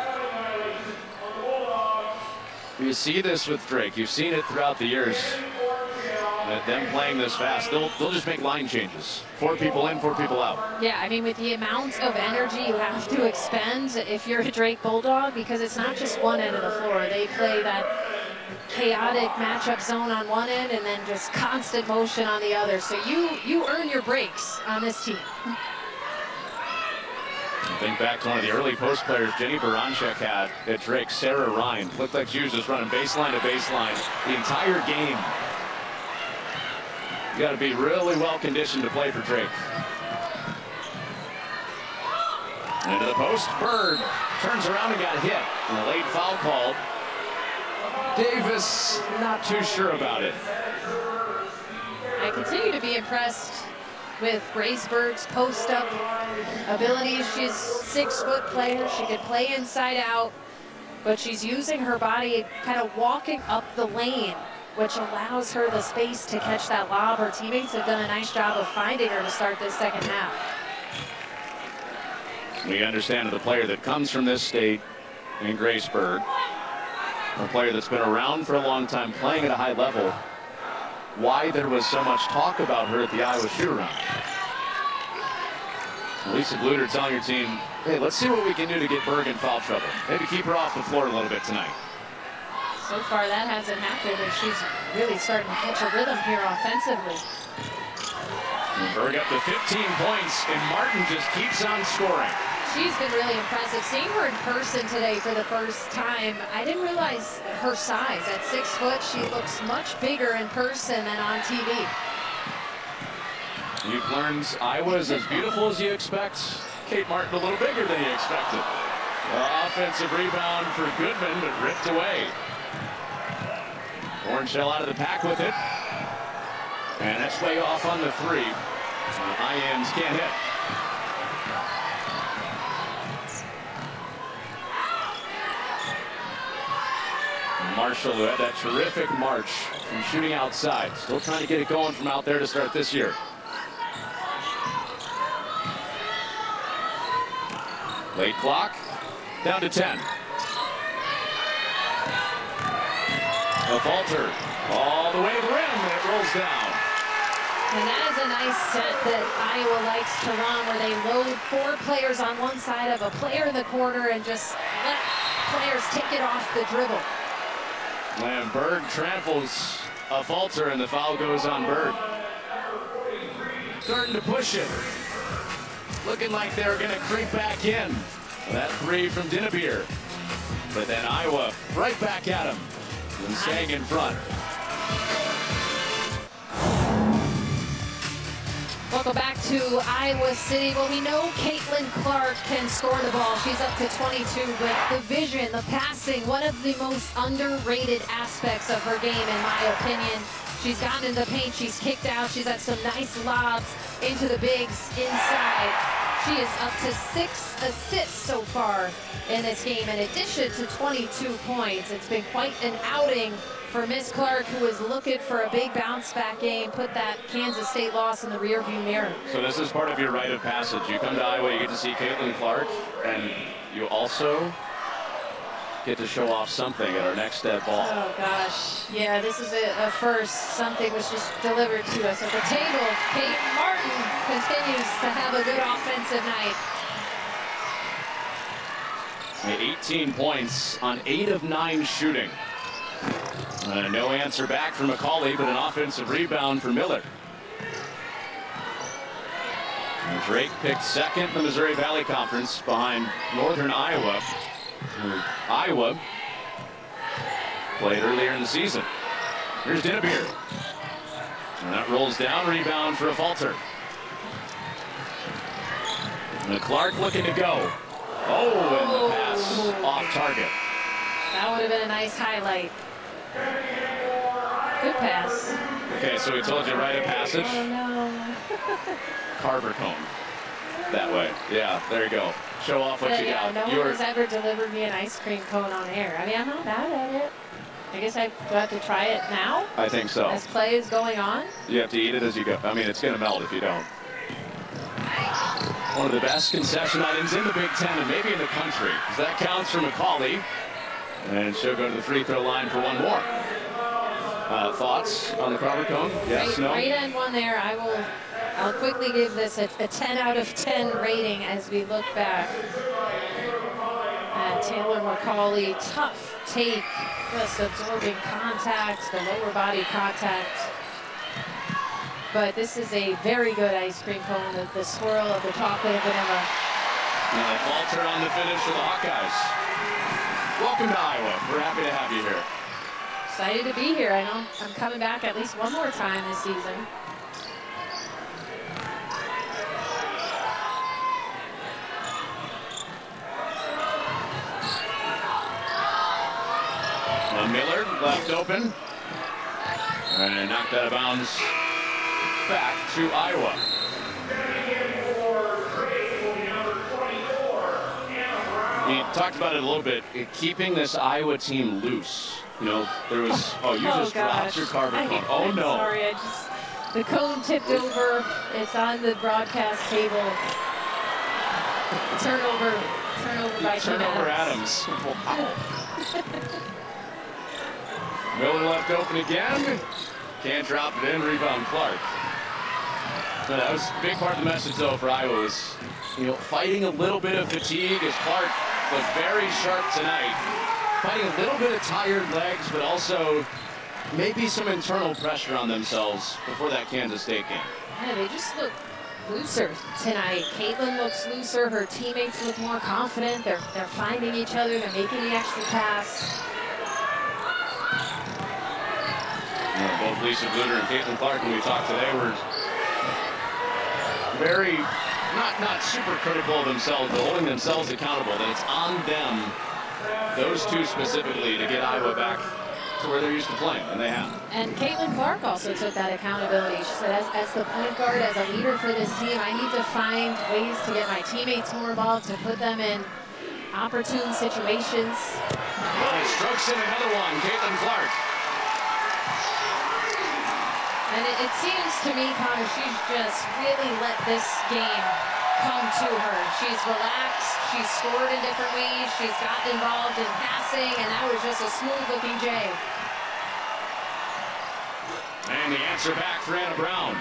You see this with Drake. You've seen it throughout the years. Them playing this fast, they'll just make line changes. 4 people in, 4 people out. Yeah, I mean, with the amount of energy you have to expend if you're a Drake Bulldog, because it's not just one end of the floor. They play that chaotic matchup zone on one end and then just constant motion on the other. So you earn your breaks on this team. Think back to one of the early post players Jenny Baranchek had at Drake. Sarah Ryan looked like she was just running baseline to baseline the entire game. You got to be really well conditioned to play for Drake. Into the post, Bird turns around and got hit. And a late foul called. Davis not too sure about it. I continue to be impressed with Grace Bird's post-up abilities. She's a 6-foot player. She could play inside out, but she's using her body, kind of walking up the lane, which allows her the space to catch that lob. Her teammates have done a nice job of finding her to start this second half. We understand the player that comes from this state in Grace Bird, a player that's been around for a long time, playing at a high level, why there was so much talk about her at the Iowa shoot-around. Lisa Bluder telling her team, hey, let's see what we can do to get Berg in foul trouble. Maybe keep her off the floor a little bit tonight. So far, that hasn't happened, and she's really starting to catch a rhythm here offensively. Berg up to 15 points, and Martin just keeps on scoring. She's been really impressive. Seeing her in person today for the first time, I didn't realize her size. At 6 foot, she looks much bigger in person than on TV. You've learned Iowa's as beautiful as you expect. Kate Martin a little bigger than you expected. Offensive rebound for Goodman, but ripped away. Orange Shell out of the pack with it. And that's way off on the 3. Ians can't hit. Marshall, who had that terrific march from shooting outside, still trying to get it going from out there to start this year. Late clock, down to 10. A falter all the way to the rim, and it rolls down. And that is a nice set that Iowa likes to run, where they load 4 players on one side of a player in the corner and just let players take it off the dribble. And Bird tramples a falter, and the foul goes on Bird. Starting to push it. Looking like they're going to creep back in. That 3 from Dinnebier. But then Iowa right back at him and staying in front. Welcome back to Iowa City. Well, we know Caitlin Clark can score the ball. She's up to 22, but the vision, the passing, one of the most underrated aspects of her game, in my opinion. She's gotten in the paint, she's kicked out, she's had some nice lobs into the bigs inside. She is up to 6 assists so far in this game, in addition to 22 points. It's been quite an outing for Miss Clark, who is looking for a big bounce-back game, put that Kansas State loss in the rearview mirror. So this is part of your rite of passage. You come to Iowa, you get to see Caitlin Clark, and you also get to show off something at our next step ball. Oh, gosh. Yeah, this is a first. Something was just delivered to us at the table. Kate Martin continues to have a good offensive night. 18 points on 8 of 9 shooting. No answer back from McCauley, but an offensive rebound for Miller. And Drake picked second in the Missouri Valley Conference behind Northern Iowa. Iowa played earlier in the season. Here's Dinnebier. And that rolls down, rebound for a falter. And Clark looking to go. Oh, and the pass off target. That would have been a nice highlight. Good pass. Okay, so we told you rite of passage. Oh, no. Carver cone. That way. Yeah, there you go. Show off what you got. No one has ever delivered me an ice cream cone on air. I mean, I'm not bad at it. I guess I have to try it now? I think so. As play is going on? You have to eat it as you go. I mean, it's going to melt if you don't. One of the best concession items in the Big Ten and maybe in the country. That counts for McCauley. And she'll go to the free throw line for one more. Thoughts on the Carver cone? Yes, no? Right end one there. I'll quickly give this a 10 out of 10 rating as we look back. Taylor McCauley, tough take, just absorbing contact, the lower body contact. But this is a very good ice cream cone, the swirl of the chocolate and vanilla. And a falter on the finish for the Hawkeyes. Welcome to Iowa. We're happy to have you here. Excited to be here. I know I'm coming back at least one more time this season. Miller left open. And knocked out of bounds back to Iowa. We talked about it a little bit, keeping this Iowa team loose. You know, there was, you just dropped your carbon cone. Oh, no. Sorry, the cone tipped over. It's on the broadcast table. Turnover by Turnover Adams. Wow. Miller left open again. Can't drop it in. Rebound Clark. So that was a big part of the message, though, for Iowa was, fighting a little bit of fatigue as Clark was very sharp tonight. Fighting a little bit of tired legs, but also maybe some internal pressure on themselves before that Kansas State game. Yeah, they just look looser tonight. Caitlin looks looser. Her teammates look more confident. They're finding each other. They're making the extra pass. Both Lisa Bluder and Caitlin Clark, when we talked today, were very, not super critical of themselves, but holding themselves accountable, that it's on them, those two specifically, to get Iowa back to where they're used to playing, and they have. And Caitlin Clark also took that accountability. She said, as the point guard, as a leader for this team, I need to find ways to get my teammates more involved, to put them in opportune situations. Strokes in another one, Caitlin Clark. And it seems to me, Connor, she's just really let this game come to her. She's relaxed. She's scored in different ways. She's gotten involved in passing, and that was just a smooth-looking J. And the answer back for Anna Brown.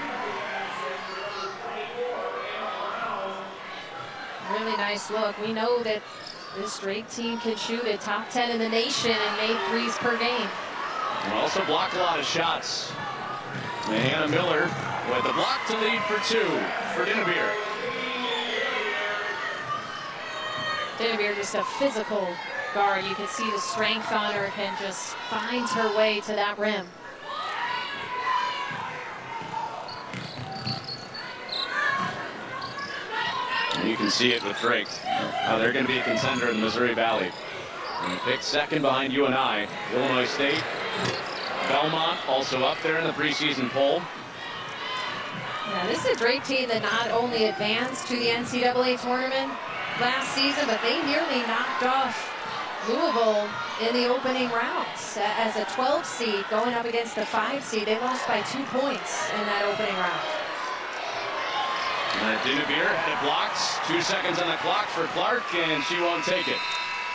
Really nice look. We know that this Drake team can shoot at top 10 in the nation and make threes per game. And also block a lot of shots. And Hannah Miller with the block to lead for two for Dinnebier. Dinnebier, just a physical guard. You can see the strength on her, can just find her way to that rim. And you can see it with Drake. They're going to be a contender in the Missouri Valley. And picked second behind UNI, Illinois State. Belmont also up there in the preseason poll. Yeah, this is a Drake team that not only advanced to the NCAA tournament last season, but they nearly knocked off Louisville in the opening rounds. As a 12 seed going up against the 5 seed, they lost by 2 points in that opening round. Dinnebier had it blocked. 2 seconds on the clock for Clark, and she won't take it.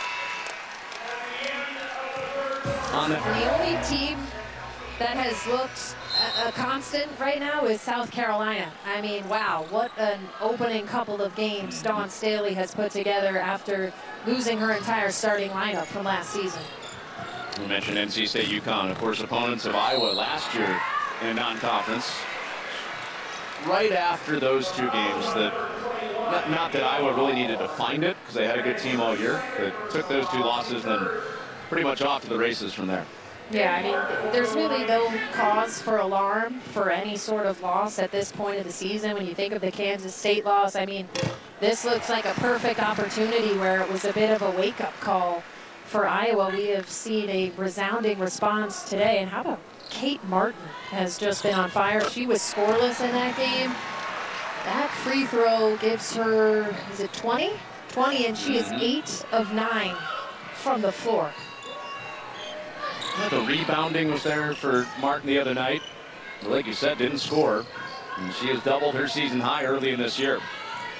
The only team that has looked a constant right now is South Carolina. I mean, wow, what an opening couple of games Dawn Staley has put together after losing her entire starting lineup from last season. We mentioned NC State UConn, of course, opponents of Iowa last year in non-conference. Right after those two games, that not that Iowa really needed to find it because they had a good team all year, but took those 2 losses, then pretty much off to the races from there. Yeah, I mean, there's really no cause for alarm for any sort of loss at this point of the season. When you think of the Kansas State loss, I mean, this looks like a perfect opportunity where it was a bit of a wake-up call for Iowa. We have seen a resounding response today. And how about Kate Martin has just been on fire. She was scoreless in that game. That free throw gives her, is it 20? 20, and she is 8 of 9 from the floor. The rebounding was there for Martin the other night. But like you said, didn't score. And she has doubled her season high early in this year.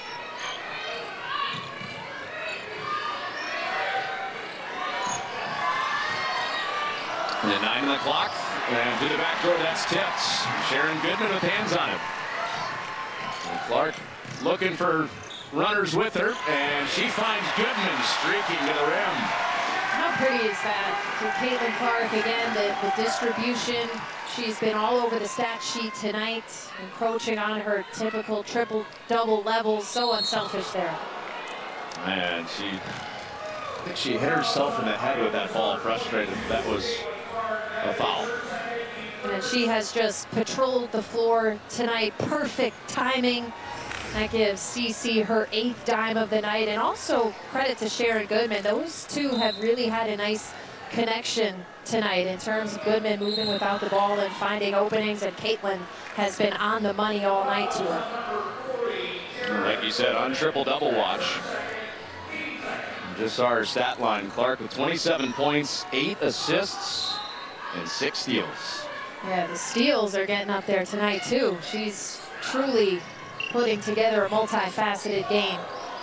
And at 9 on the clock. And to the back door, that's tipped. Sharon Goodman with hands on it. And Clark looking for runners with her. And she finds Goodman streaking to the rim. How pretty is that for Caitlin Clark? Again, the distribution. She's been all over the stat sheet tonight, encroaching on her typical triple-double levels. So unselfish there. And I think she hit herself in the head with that ball, frustrated. That was a foul. And she has just patrolled the floor tonight. Perfect timing. That gives CC her 8th dime of the night. And also credit to Sharon Goodman. Those two have really had a nice connection tonight in terms of Goodman moving without the ball and finding openings, and Caitlin has been on the money all night to her. Like you said, on triple-double watch. Just saw her stat line. Clark with 27 points, 8 assists, and 6 steals. Yeah, the steals are getting up there tonight, too. She's truly putting together a multifaceted game.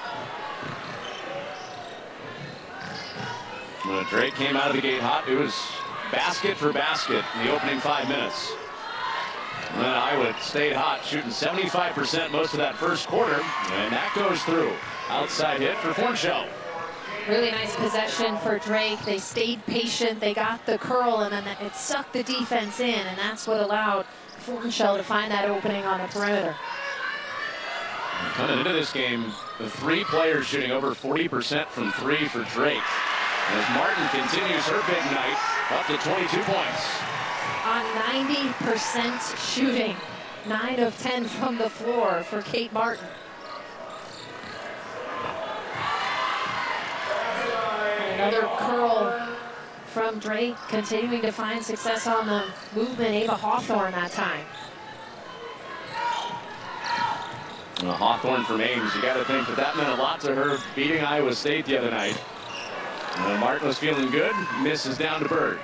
When Drake came out of the gate hot, it was basket for basket in the opening 5 minutes. And then Iowa stayed hot, shooting 75% most of that first quarter, and that goes through. Outside hit for Fornshell. Really nice possession for Drake. They stayed patient. They got the curl, and then it sucked the defense in, and that's what allowed Fornshell to find that opening on the perimeter. Coming into this game, the 3 players shooting over 40% from 3 for Drake. As Martin continues her big night, up to 22 points. On 90% shooting, 9 of 10 from the floor for Kate Martin. Another curl from Drake, continuing to find success on the movement. Ava Hawthorne that time. Hawthorne from Ames, you got to think that meant a lot to her beating Iowa State the other night. Martin was feeling good, misses down to Bird.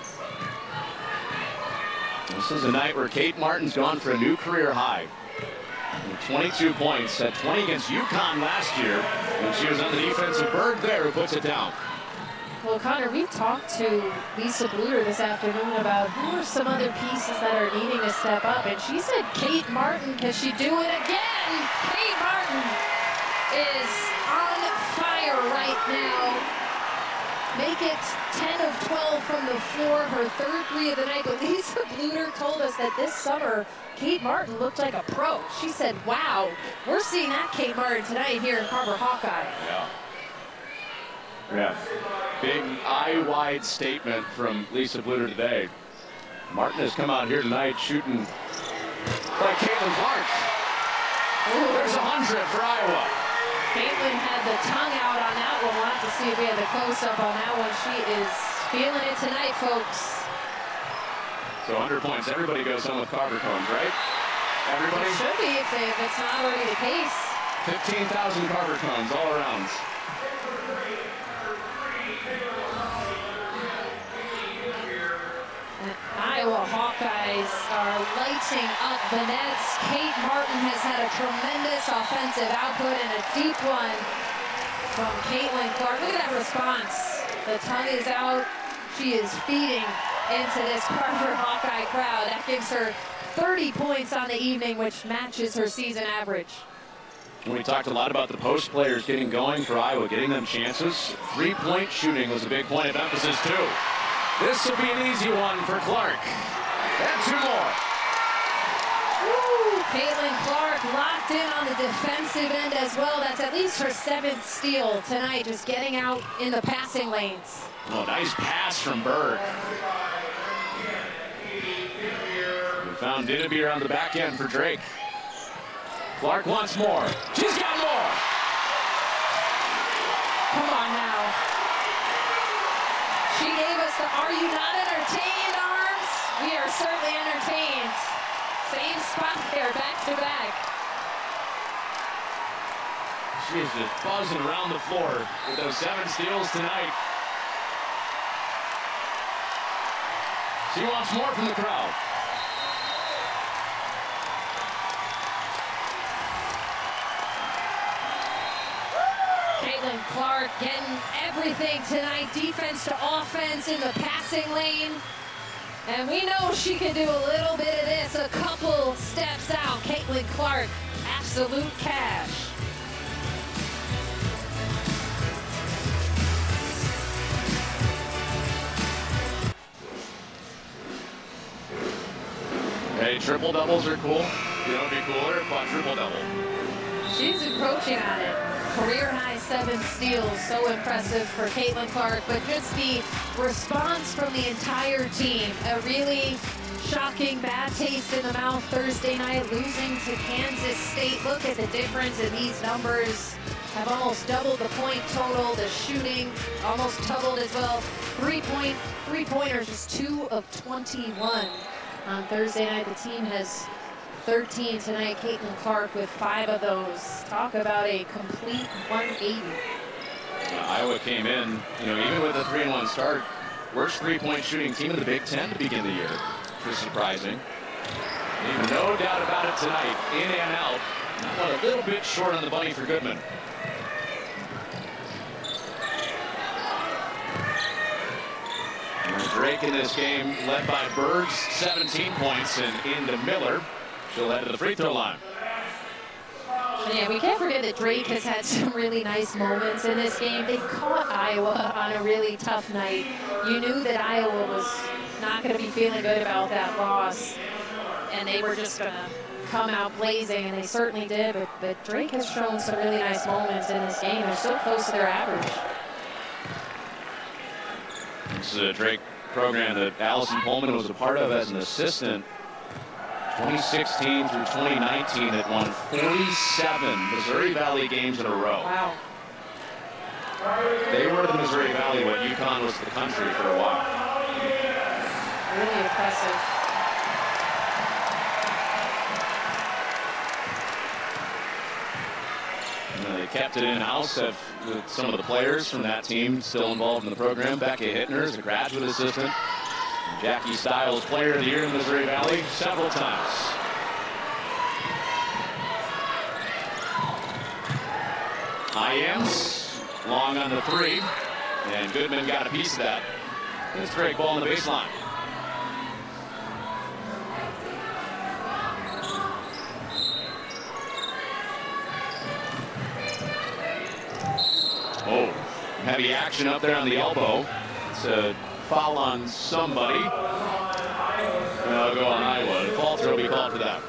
This is a night where Kate Martin's gone for a new career high. 22 points, had 20 against UConn last year, and she was on the defensive. Bird there who puts it down. Well, Connor, we talked to Lisa Bluder this afternoon about who are some other pieces that are needing to step up, and she said Kate Martin. Can she do it again? Kate Martin is on fire right now. Make it 10 of 12 from the floor, her 3rd 3 of the night. But Lisa Bluder told us that this summer, Kate Martin looked like a pro. She said, wow, we're seeing that Kate Martin tonight here in Carver Hawkeye. Yeah. Big eye-wide statement from Lisa Bluder today. Martin has come out here tonight shooting like Caitlin Clark. Ooh, there's 100 for Iowa. Caitlin had the tongue out on that one. We'll have to see if we have the close-up on that one. She is feeling it tonight, folks. So 100 points. Everybody goes home with Carver cones, right? Everybody? It should be if it's not already the case. 15,000 Carver cones all around. Iowa Hawkeyes are lighting up the nets. Kate Martin has had a tremendous offensive output and a deep one from Caitlin Clark. Look at that response. The tongue is out. She is feeding into this Carver Hawkeye crowd. That gives her 30 points on the evening, which matches her season average. We talked a lot about the post players getting going for Iowa, getting them chances. 3-point shooting was a big point of emphasis, too. This will be an easy one for Clark. And 2 more. Woo! Caitlin Clark locked in on the defensive end as well. That's at least her 7th steal tonight, just getting out in the passing lanes. Oh, nice pass from Bird. We found Dinnebier on the back end for Drake. Clark wants more. She's got more. Come on now. She gave us the "Are you not entertained?" arms. We are certainly entertained. Same spot there, back to back. She is just buzzing around the floor with those 7 steals tonight. She wants more from the crowd. Caitlin Clark getting everything tonight, defense to offense in the passing lane. And we know she can do a little bit of this, a couple steps out. Caitlin Clark, absolute cash. Hey, triple doubles are cool. You know, it'd be cooler, quadruple double. She's encroaching on it. Career high 7 steals, so impressive for Caitlin Clark, but just the response from the entire team. A really shocking bad taste in the mouth Thursday night, losing to Kansas State. Look at the difference in these numbers. have almost doubled the point total. The shooting almost doubled as well. Three-pointers, just 2 of 21 on Thursday night. The team has 13 tonight. Caitlin Clark with 5 of those. Talk about a complete 180. Iowa came in, even with a 3-1 start, worst three-point shooting team in the Big Ten to begin the year, which is surprising. No doubt about it tonight, in and out. A little bit short on the bunny for Goodman. Drake in this game led by Birds, 17 points, and into Miller. She'll head to the free throw line. Yeah, we can't forget that Drake has had some really nice moments in this game. They caught Iowa on a really tough night. You knew that Iowa was not going to be feeling good about that loss, and they were just going to come out blazing, and they certainly did. But Drake has shown some really nice moments in this game. They're so close to their average. This is a Drake program that Allison Pullman was a part of as an assistant. 2016 through 2019, that won 47 Missouri Valley games in a row. Wow. They were the Missouri Valley what UConn was the country for a while. Really impressive. They kept it in-house with some of the players from that team still involved in the program. Becca Hittner is a graduate assistant. Jackie Stiles, Player of the Year in the Missouri Valley several times. Iams long on the 3, and Goodman got a piece of that. It's Drake ball on the baseline. Oh, heavy action up there on the elbow. It's a foul on somebody. I'll go on Iowa. The fall throw will be called for that.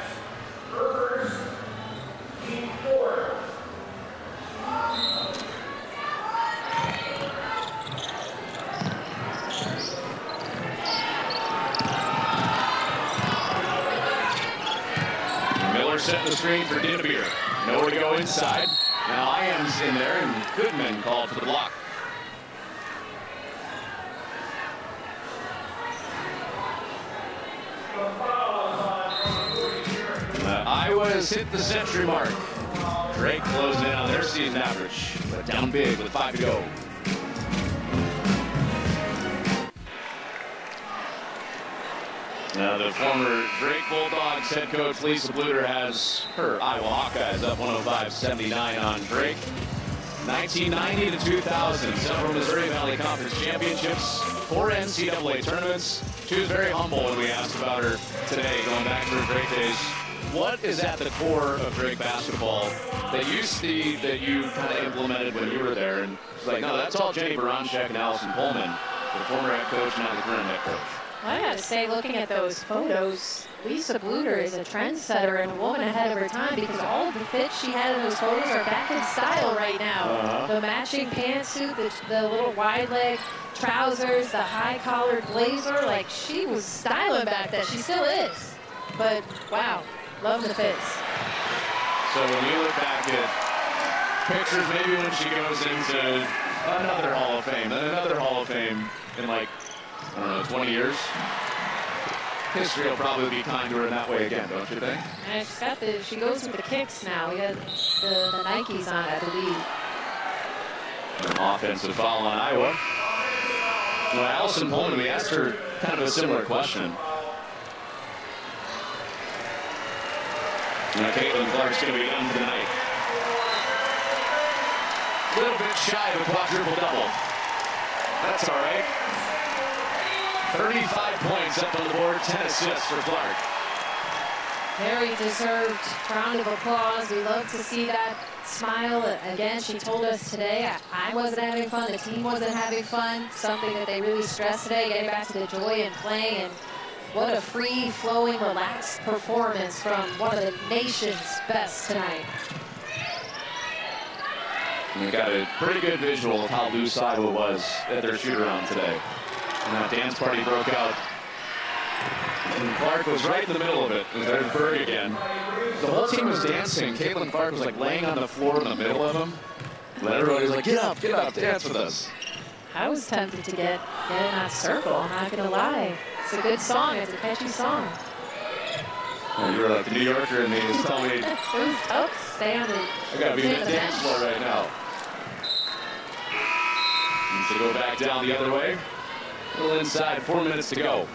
Miller setting the screen for Dinnebier. Nowhere to go inside. Now Iams in there, and Goodman called for the block. Iowa has hit the century mark. Drake closing in on their season average, but down big with 5 to go. Now the former Drake Bulldogs head coach Lisa Bluder has her Iowa Hawkeyes up 105-79 on Drake. 1990 to 2000, several Missouri Valley Conference championships, 4 NCAA tournaments. She was very humble when we asked about her today, going back to her Drake days. What is at the core of Drake basketball that you see that you kind of implemented when you were there? And it's like, no, that's all Jenny Baranczyk and Allison Pullman, the former head coach, now the current head coach. Well, I gotta say, looking at those photos, Lisa Bluder is a trendsetter and a woman ahead of her time, because all of the fits she had in those photos are back in style right now. The matching pantsuit, the little wide leg trousers, the high collared blazer, like she was styling back then. She still is. But wow, love the fits. So when you look back at pictures, maybe when she goes into another Hall of Fame, then another Hall of Fame in like, I don't know, 20 years, history will probably be kind to her in that way again, don't you think? And she's got she goes with the kicks now. We got the Nikes on, I believe. An offensive foul on Iowa. Well, Allison Pullman, we asked her kind of a similar question. Now, Caitlin Clark's going to be done for the night. A little bit shy of a quadruple double. That's all right. 35 points up on the board, 10 assists for Clark. Very deserved round of applause. We love to see that smile. Again, she told us today, I wasn't having fun, the team wasn't having fun. Something that they really stressed today, getting back to the joy and playing. And what a free-flowing, relaxed performance from one of the nation's best tonight. We got a pretty good visual of how loose Iowa was at their shoot-around today. And that dance party broke out And Clark was right in the middle of it. There's Berg again. The whole team was dancing. Caitlin Clark was like laying on the floor in the middle of them. And everybody was like, get up, dance with us. I was tempted to get in that circle, I'm not going to lie. It's a good song. It's a catchy song. And you were like the New Yorker and me was telling me. It was tough to stay on the I got to be in the dance floor right now. Needs to go back down the other way. A little inside, 4 minutes to go.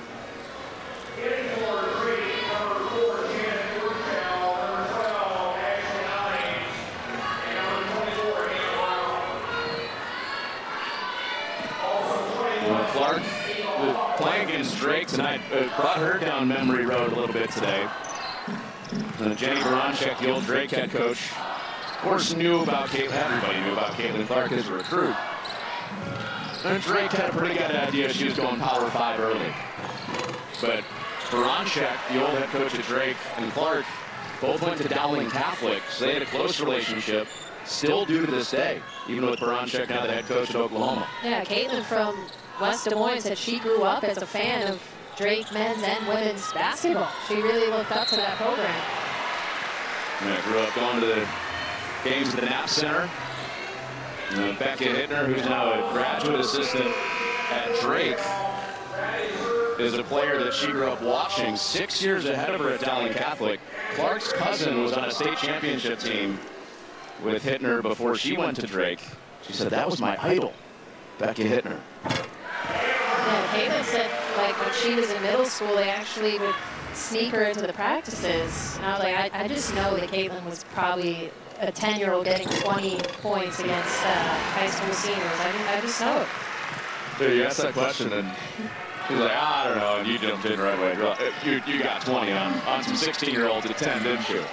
Clark playing against Drake tonight brought her down memory road a little bit today. Jenny Baranczyk, the old Drake head coach, of course knew about Caitlin. Everybody knew about Caitlin Clark as a recruit. And Drake had a pretty good idea she was going Power 5 early. But Baranczyk, the old head coach of Drake, and Clark both went to Dowling Catholic, so they had a close relationship. Still do to this day, even with Baranczyk now the head coach at Oklahoma. Yeah, Caitlin from West Des Moines said she grew up as a fan of Drake men's and women's basketball. She really looked up to that program. Yeah, grew up going to the games at the Knapp Center. Becca Hittner, who's now a graduate assistant at Drake, is a player that she grew up watching 6 years ahead of her at Dowling Catholic. Clark's cousin was on a state championship team with Hittner before she went to Drake. She said, that was my idol, Becca Hittner. Yeah, Caitlin said, like, when she was in middle school, they actually would sneak her into the practices. And I was like, I just know that Caitlin was probably a 10-year-old getting 20 points against high school seniors. I just know it. Dude, you asked that question, and she's like, I don't know, and you jumped in right away. You got 20 on some 16-year-olds at 10, didn't you?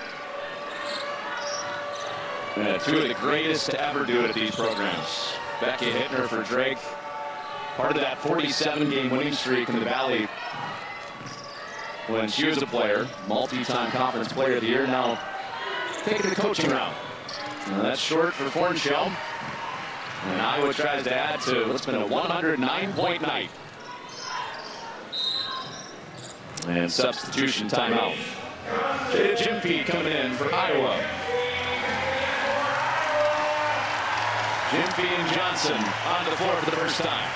Two of the greatest to ever do it at these programs. Becca Hittner for Drake, part of that 47-game winning streak in the Valley when she was a player, multi-time conference player of the year, now taking the coaching route. That's short for Fornshell. And Iowa tries to add to what's been a 109-point night. And substitution timeout. Jada Gyamfi coming in for Iowa. Gyamfi and Johnson on the floor for the first time.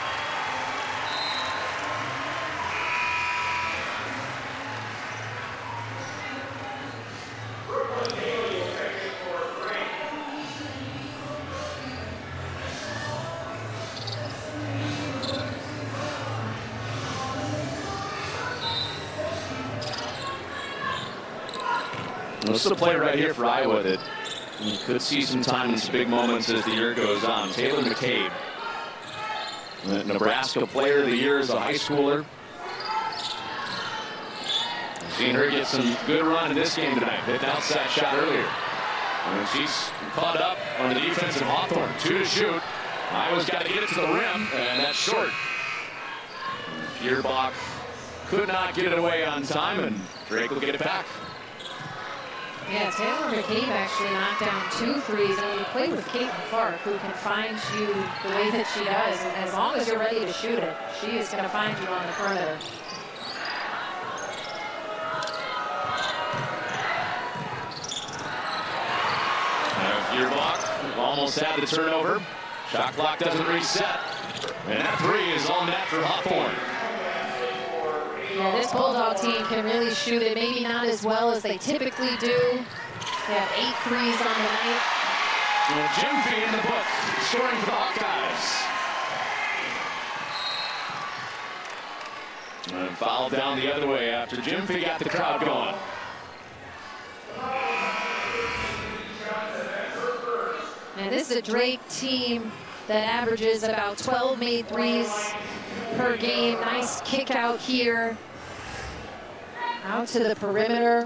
This is a play right here for Iowa that you could see some time in some big moments as the year goes on. Taylor McCabe, the Nebraska Player of the Year as a high schooler. Seen her get some good run in this game tonight. Hit an outside shot earlier. And she's caught up on the defense of Hawthorne. 2 to shoot. Iowa's got to get it to the rim, and that's short. Feuerbach could not get it away on time, and Drake will get it back. Yeah, Taylor McCabe actually knocked down 2 threes, and when you play with Caitlin Clark, who can find you the way that she does, as long as you're ready to shoot it, she is going to find you on the perimeter. Feuerbach almost had the turnover. Shot clock doesn't reset. And that 3 is all net for Hawthorne. Yeah, this Bulldog team can really shoot it, maybe not as well as they typically do. They have 8 threes on the night. And Gyamfi in the book, scoring for the Hawkeyes. And foul down the other way after Gyamfi got the crowd going. And this is a Drake team that averages about 12 made threes per game. Nice kick out here. Out to the perimeter.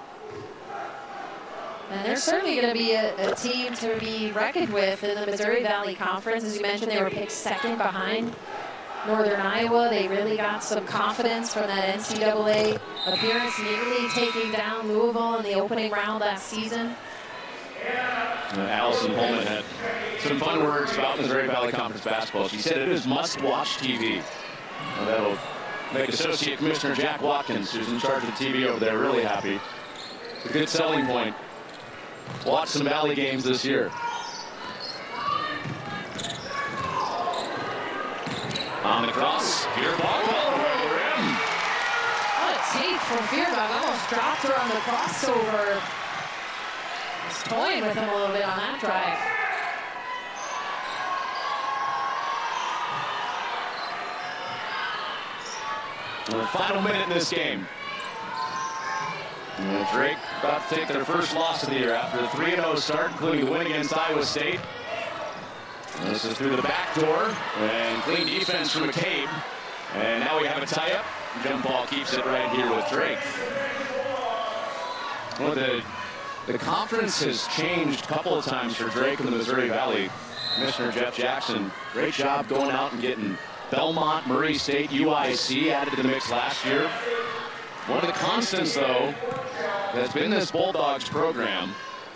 And they're certainly going to be a team to be reckoned with in the Missouri Valley Conference. As you mentioned, they were picked 2nd behind Northern Iowa. They really got some confidence from that NCAA appearance, nearly taking down Louisville in the opening round last season. Allison Pullman had some fun words about Missouri Valley Conference basketball. She said it is must-watch TV. Well, that'll Make Associate Commissioner Jack Watkins, who's in charge of the TV over there, really happy. A good selling point. Watch some Valley games this year. On the cross, Feuerbach all the way over him. What a take from Feuerbach. Almost dropped her on the crossover. He's toying with him a little bit on that drive. The final minute in this game. And Drake about to take their first loss of the year after the 3-0 start, including the win against Iowa State. And this is through the back door, and clean defense from McCabe. And now we have a tie-up. Jump ball keeps it right here with Drake. Well, the conference has changed a couple of times for Drake in the Missouri Valley. Commissioner Jeff Jackson, great job going out and getting Belmont, Murray State, UIC added to the mix last year. One of the constants, though, that's been this Bulldogs program,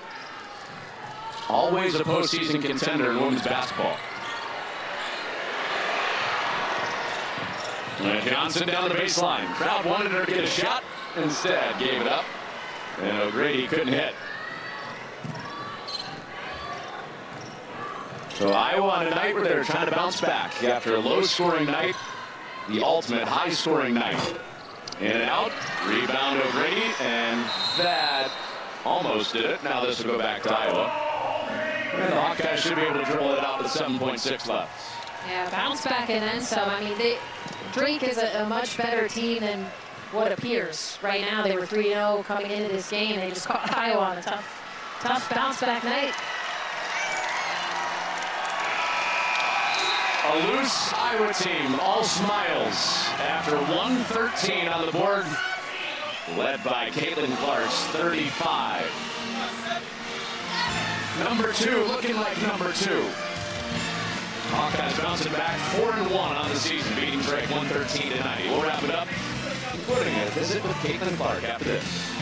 always a postseason contender in women's basketball. And Johnson down the baseline. Crowd wanted her to get a shot, instead gave it up. And O'Grady couldn't hit. So Iowa on a night where they're trying to bounce back after a low-scoring night, the ultimate high-scoring night. In and out, rebound O'Grady, and that almost did it. Now this will go back to Iowa. And the Hawkeyes should be able to dribble it out with 7.6 left. Yeah, bounce back and then some. I mean, Drake is a much better team than what appears. Right now, they were 3-0 coming into this game. They just caught Iowa on a tough bounce back night. A loose Iowa team, all smiles after 113 on the board, led by Caitlin Clark's 35. Number 2 looking like number 2. Hawkeyes bouncing back 4-1 on the season, beating Drake 113-90. We'll wrap it up, including a visit with Caitlin Clark after this.